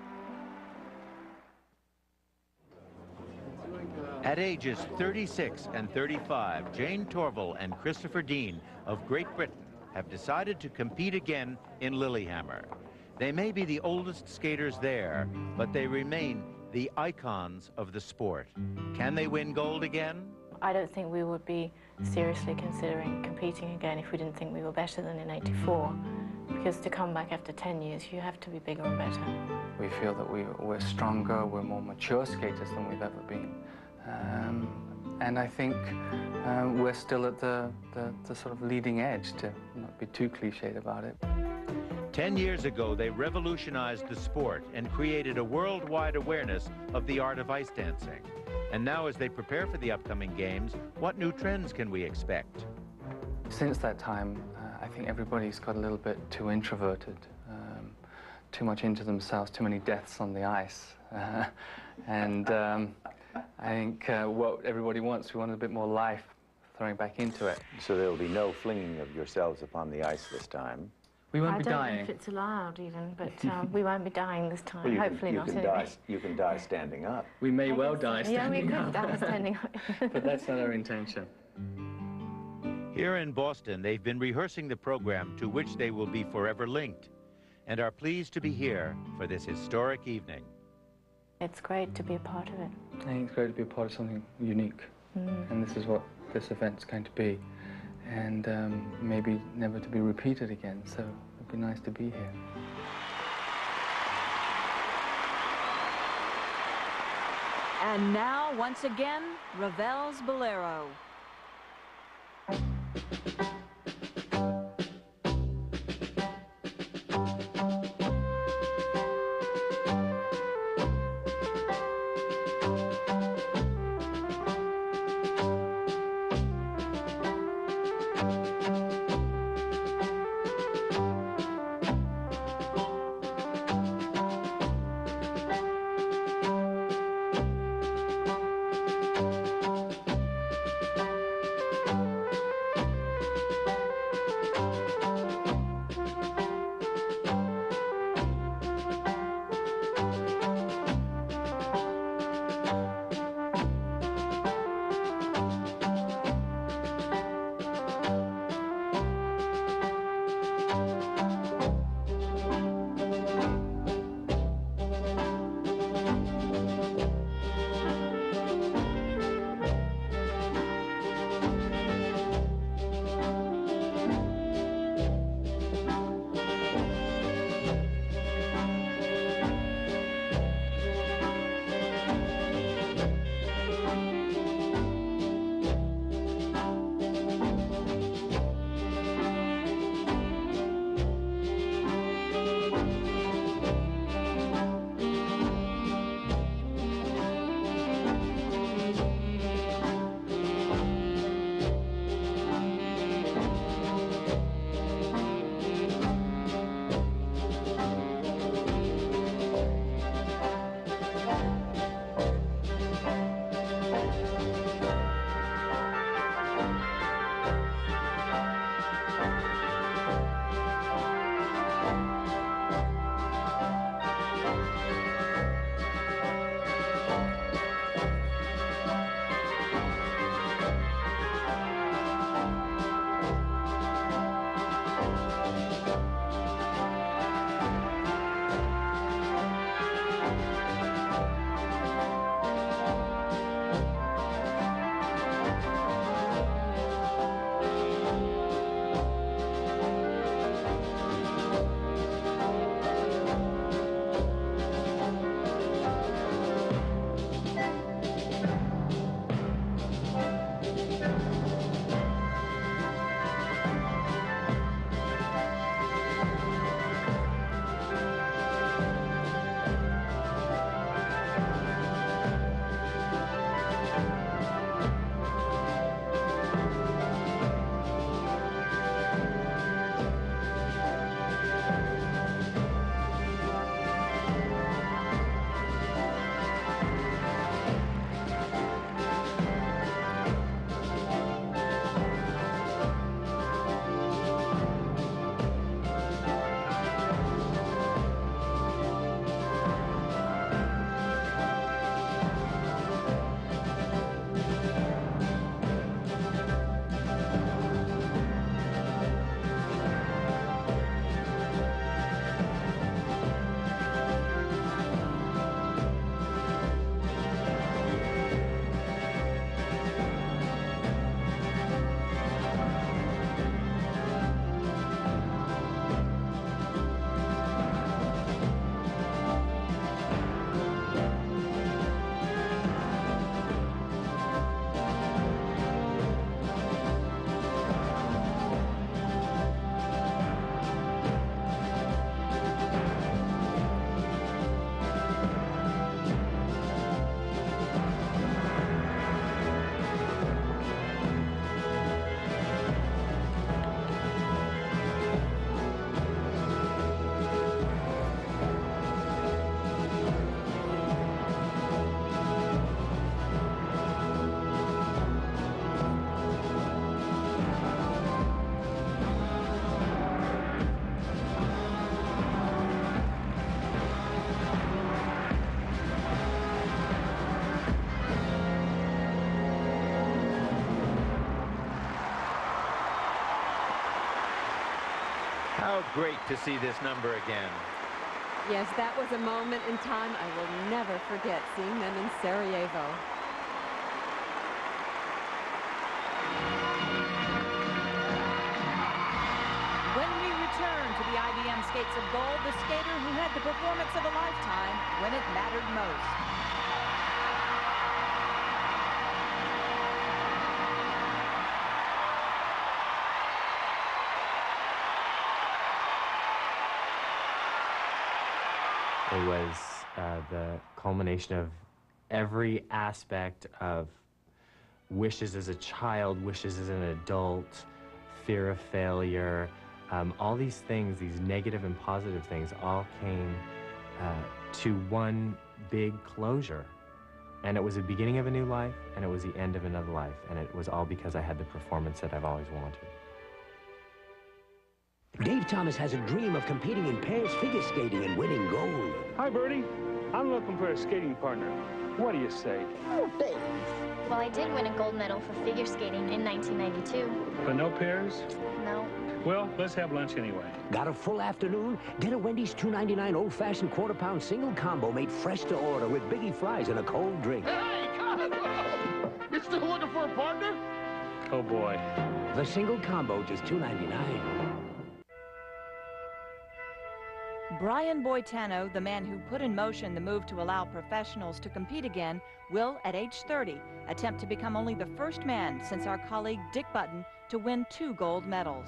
At ages 36 and 35, Jane Torville and Christopher Dean of Great Britain have decided to compete again in Lillehammer. They may be the oldest skaters there, but they remain the icons of the sport. Can they win gold again? I don't think we would be seriously considering competing again if we didn't think we were better than in '84. Because to come back after 10 years, you have to be bigger and better. We feel that we're stronger, we're more mature skaters than we've ever been. And I think we're still at the sort of leading edge, to not be too cliched about it. 10 years ago, they revolutionized the sport and created a worldwide awareness of the art of ice dancing. And now, as they prepare for the upcoming games, what new trends can we expect? Since that time, I think everybody's got a little bit too introverted, too much into themselves, too many deaths on the ice. And I think what everybody wants, we want a bit more life throwing back into it. So there will be no flinging of yourselves upon the ice this time? We won't be dying. I don't know if it's allowed even, but we won't be dying this time. Well, Hopefully not. You can die standing up. We may well die standing up. up. Yeah, we could die standing up. But that's not our intention. Here in Boston, they've been rehearsing the program to which they will be forever linked, and are pleased to be here for this historic evening. It's great to be a part of it. I think it's great to be a part of something unique. And this is what this event's going to be. And maybe never to be repeated again, so it'd be nice to be here. And now, once again, Ravel's Bolero. How great to see this number again. Yes, that was a moment in time I will never forget, seeing them in Sarajevo. When we return to the IBM Skates of Gold, the skater who had the performance of a lifetime when it mattered most. It was the culmination of every aspect of wishes as a child, wishes as an adult, fear of failure, all these things, these negative and positive things, all came to one big closure. And it was the beginning of a new life, and it was the end of another life, and it was all because I had the performance that I've always wanted. Dave Thomas has a dream of competing in pairs figure skating and winning gold. Hi, Bertie. I'm looking for a skating partner. What do you say? Oh, Dave. Well, I did win a gold medal for figure skating in 1992. But no pairs? No. Well, let's have lunch anyway. Got a full afternoon? Get a Wendy's $2.99 old-fashioned quarter-pound single combo made fresh to order with biggie fries and a cold drink. Hey, you still looking for a partner? Oh, boy. The single combo, just $2.99. Brian Boitano, the man who put in motion the move to allow professionals to compete again, will, at age 30, attempt to become only the first man since our colleague Dick Button to win 2 gold medals.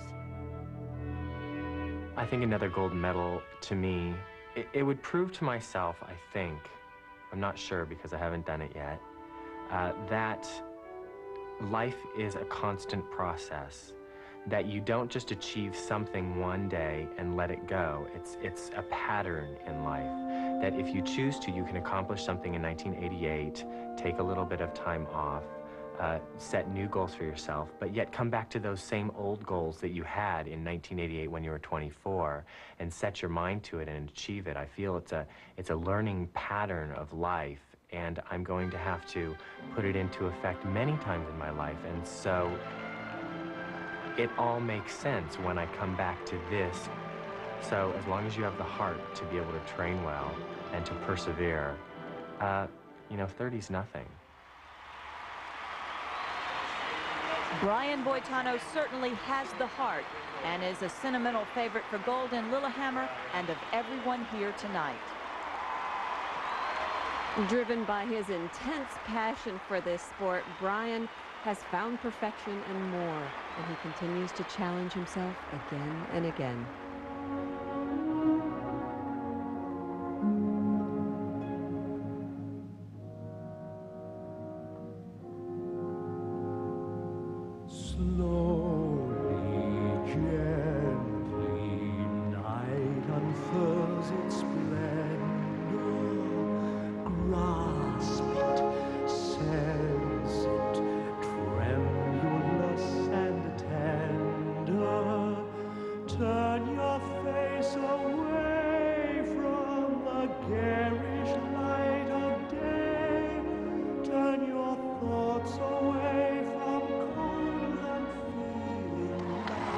I think another gold medal, to me, it would prove to myself, I think, I'm not sure because I haven't done it yet, that life is a constant process, that you don't just achieve something one day and let it go. It's a pattern in life, that if you choose to, you can accomplish something in 1988, take a little bit of time off, set new goals for yourself, but yet come back to those same old goals that you had in 1988 when you were 24 and set your mind to it and achieve it. I feel it's a learning pattern of life, and I'm going to have to put it into effect many times in my life, and so it all makes sense when I come back to this. So as long as you have the heart to be able to train well and to persevere, you know, 30's nothing. Brian Boitano certainly has the heart and is a sentimental favorite for gold in Lillehammer and of everyone here tonight. Driven by his intense passion for this sport, Brian has found perfection and more, and he continues to challenge himself again and again. Slowly, gently, night unfurls its splendor. Grasp it, sense it, tremulous and tender. Turn your face away from the garish light of day. Turn your thoughts away from cold and feeling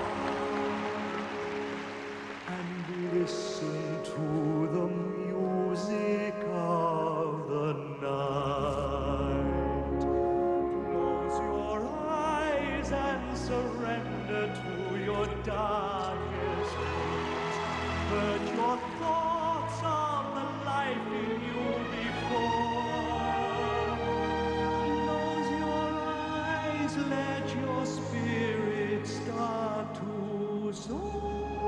and listen to the music of the night. Close your eyes and surrender to your darkest dreams. Put your thoughts on the life in you before. Close your eyes, let your spirit start to soar.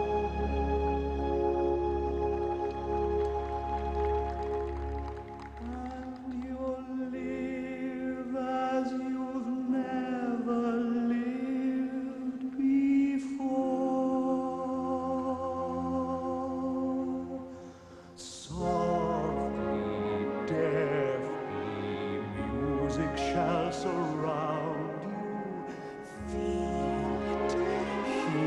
And you'll live as you've never lived before. Softly, deftly, music shall surround you. Feel it,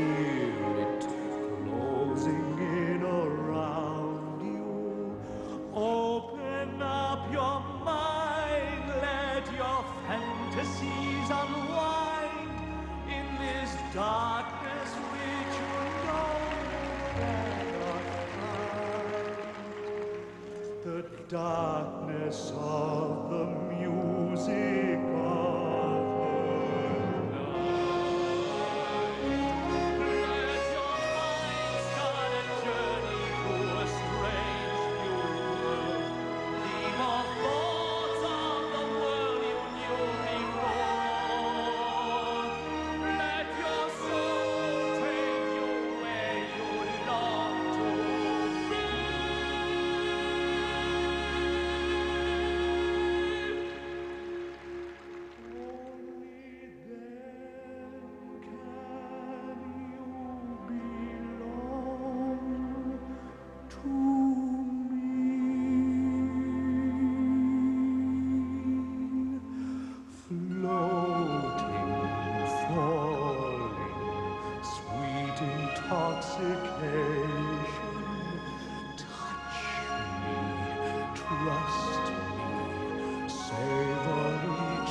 darkness of the music of the night. Let your mind start a journey through a strange new world. Leave all thoughts of the world you knew before. Let your soul take you where you long to be. Trust me, savor each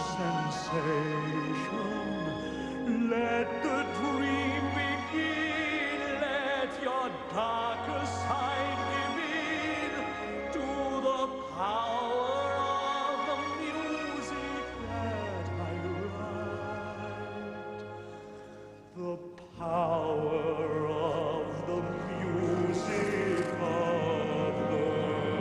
sensation. Let the dream begin. Let your darker side give in to the power of the music that I write. The power of the music of the night.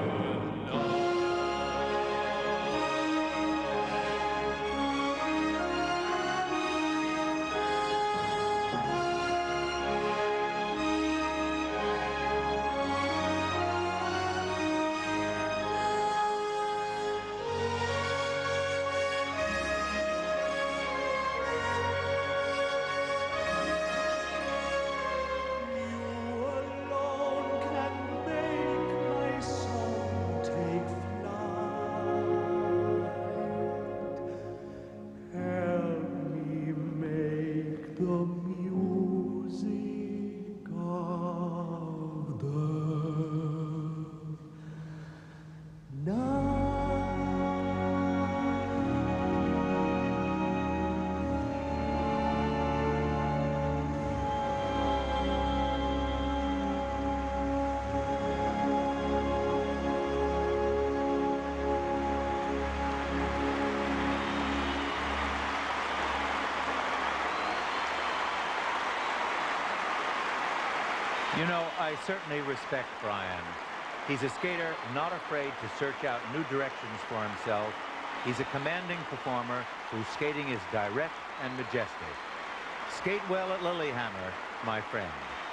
You know, I certainly respect Brian. He's a skater not afraid to search out new directions for himself. He's a commanding performer whose skating is direct and majestic. Skate well at Lillehammer, my friend.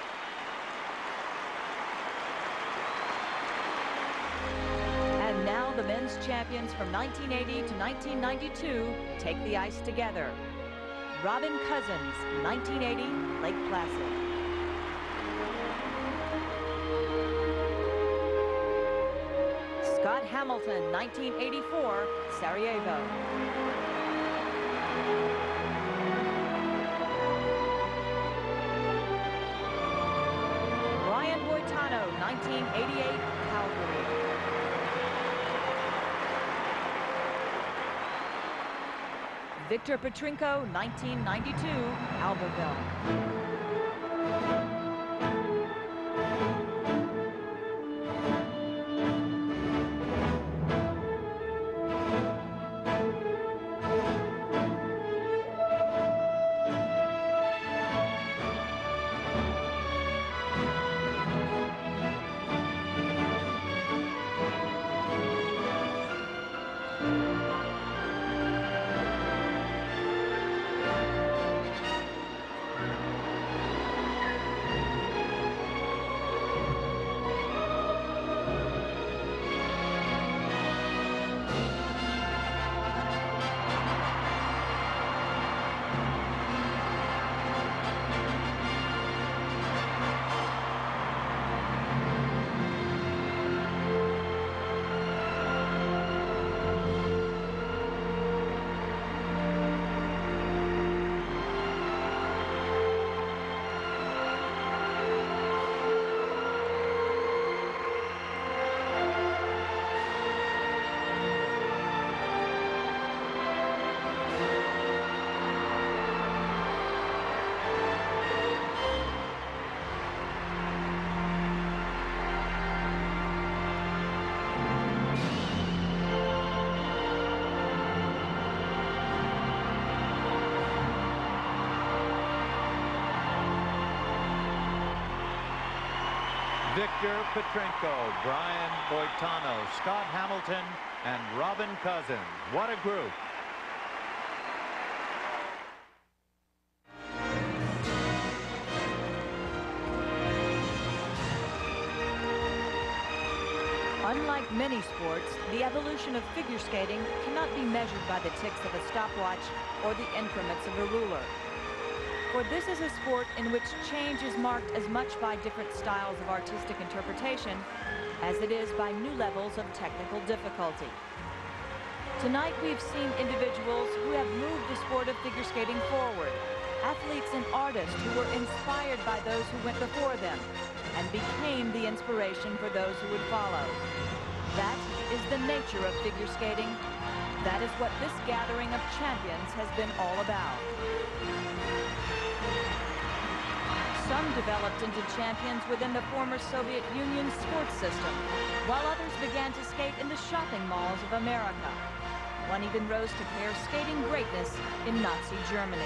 And now the men's champions from 1980 to 1992 take the ice together. Robin Cousins, 1980, Lake Placid. Scott Hamilton, 1984, Sarajevo. Brian Boitano, 1988, Calgary. Victor Petrinko, 1992, Albertville. Victor Petrenko, Brian Boitano, Scott Hamilton, and Robin Cousins. What a group. Unlike many sports, the evolution of figure skating cannot be measured by the ticks of a stopwatch or the increments of a ruler. For this is a sport in which change is marked as much by different styles of artistic interpretation as it is by new levels of technical difficulty. Tonight we've seen individuals who have moved the sport of figure skating forward, athletes and artists who were inspired by those who went before them and became the inspiration for those who would follow. That is the nature of figure skating. That is what this gathering of champions has been all about. Some developed into champions within the former Soviet Union sports system, while others began to skate in the shopping malls of America. One even rose to pair skating greatness in Nazi Germany.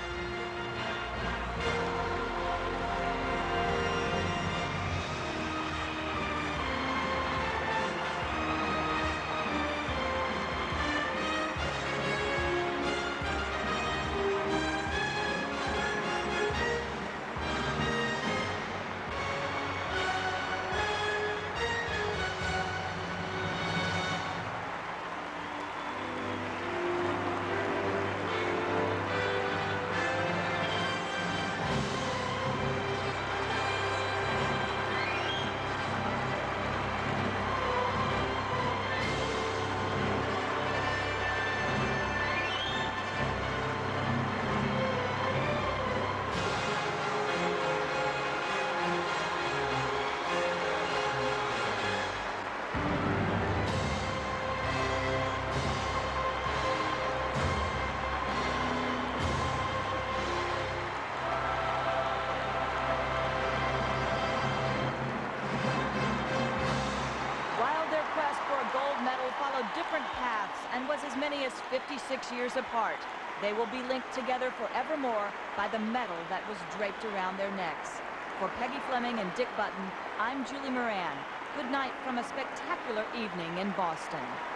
Different paths and was as many as 56 years apart. They will be linked together forevermore by the medal that was draped around their necks. For Peggy Fleming and Dick Button, I'm Julie Moran. Good night from a spectacular evening in Boston.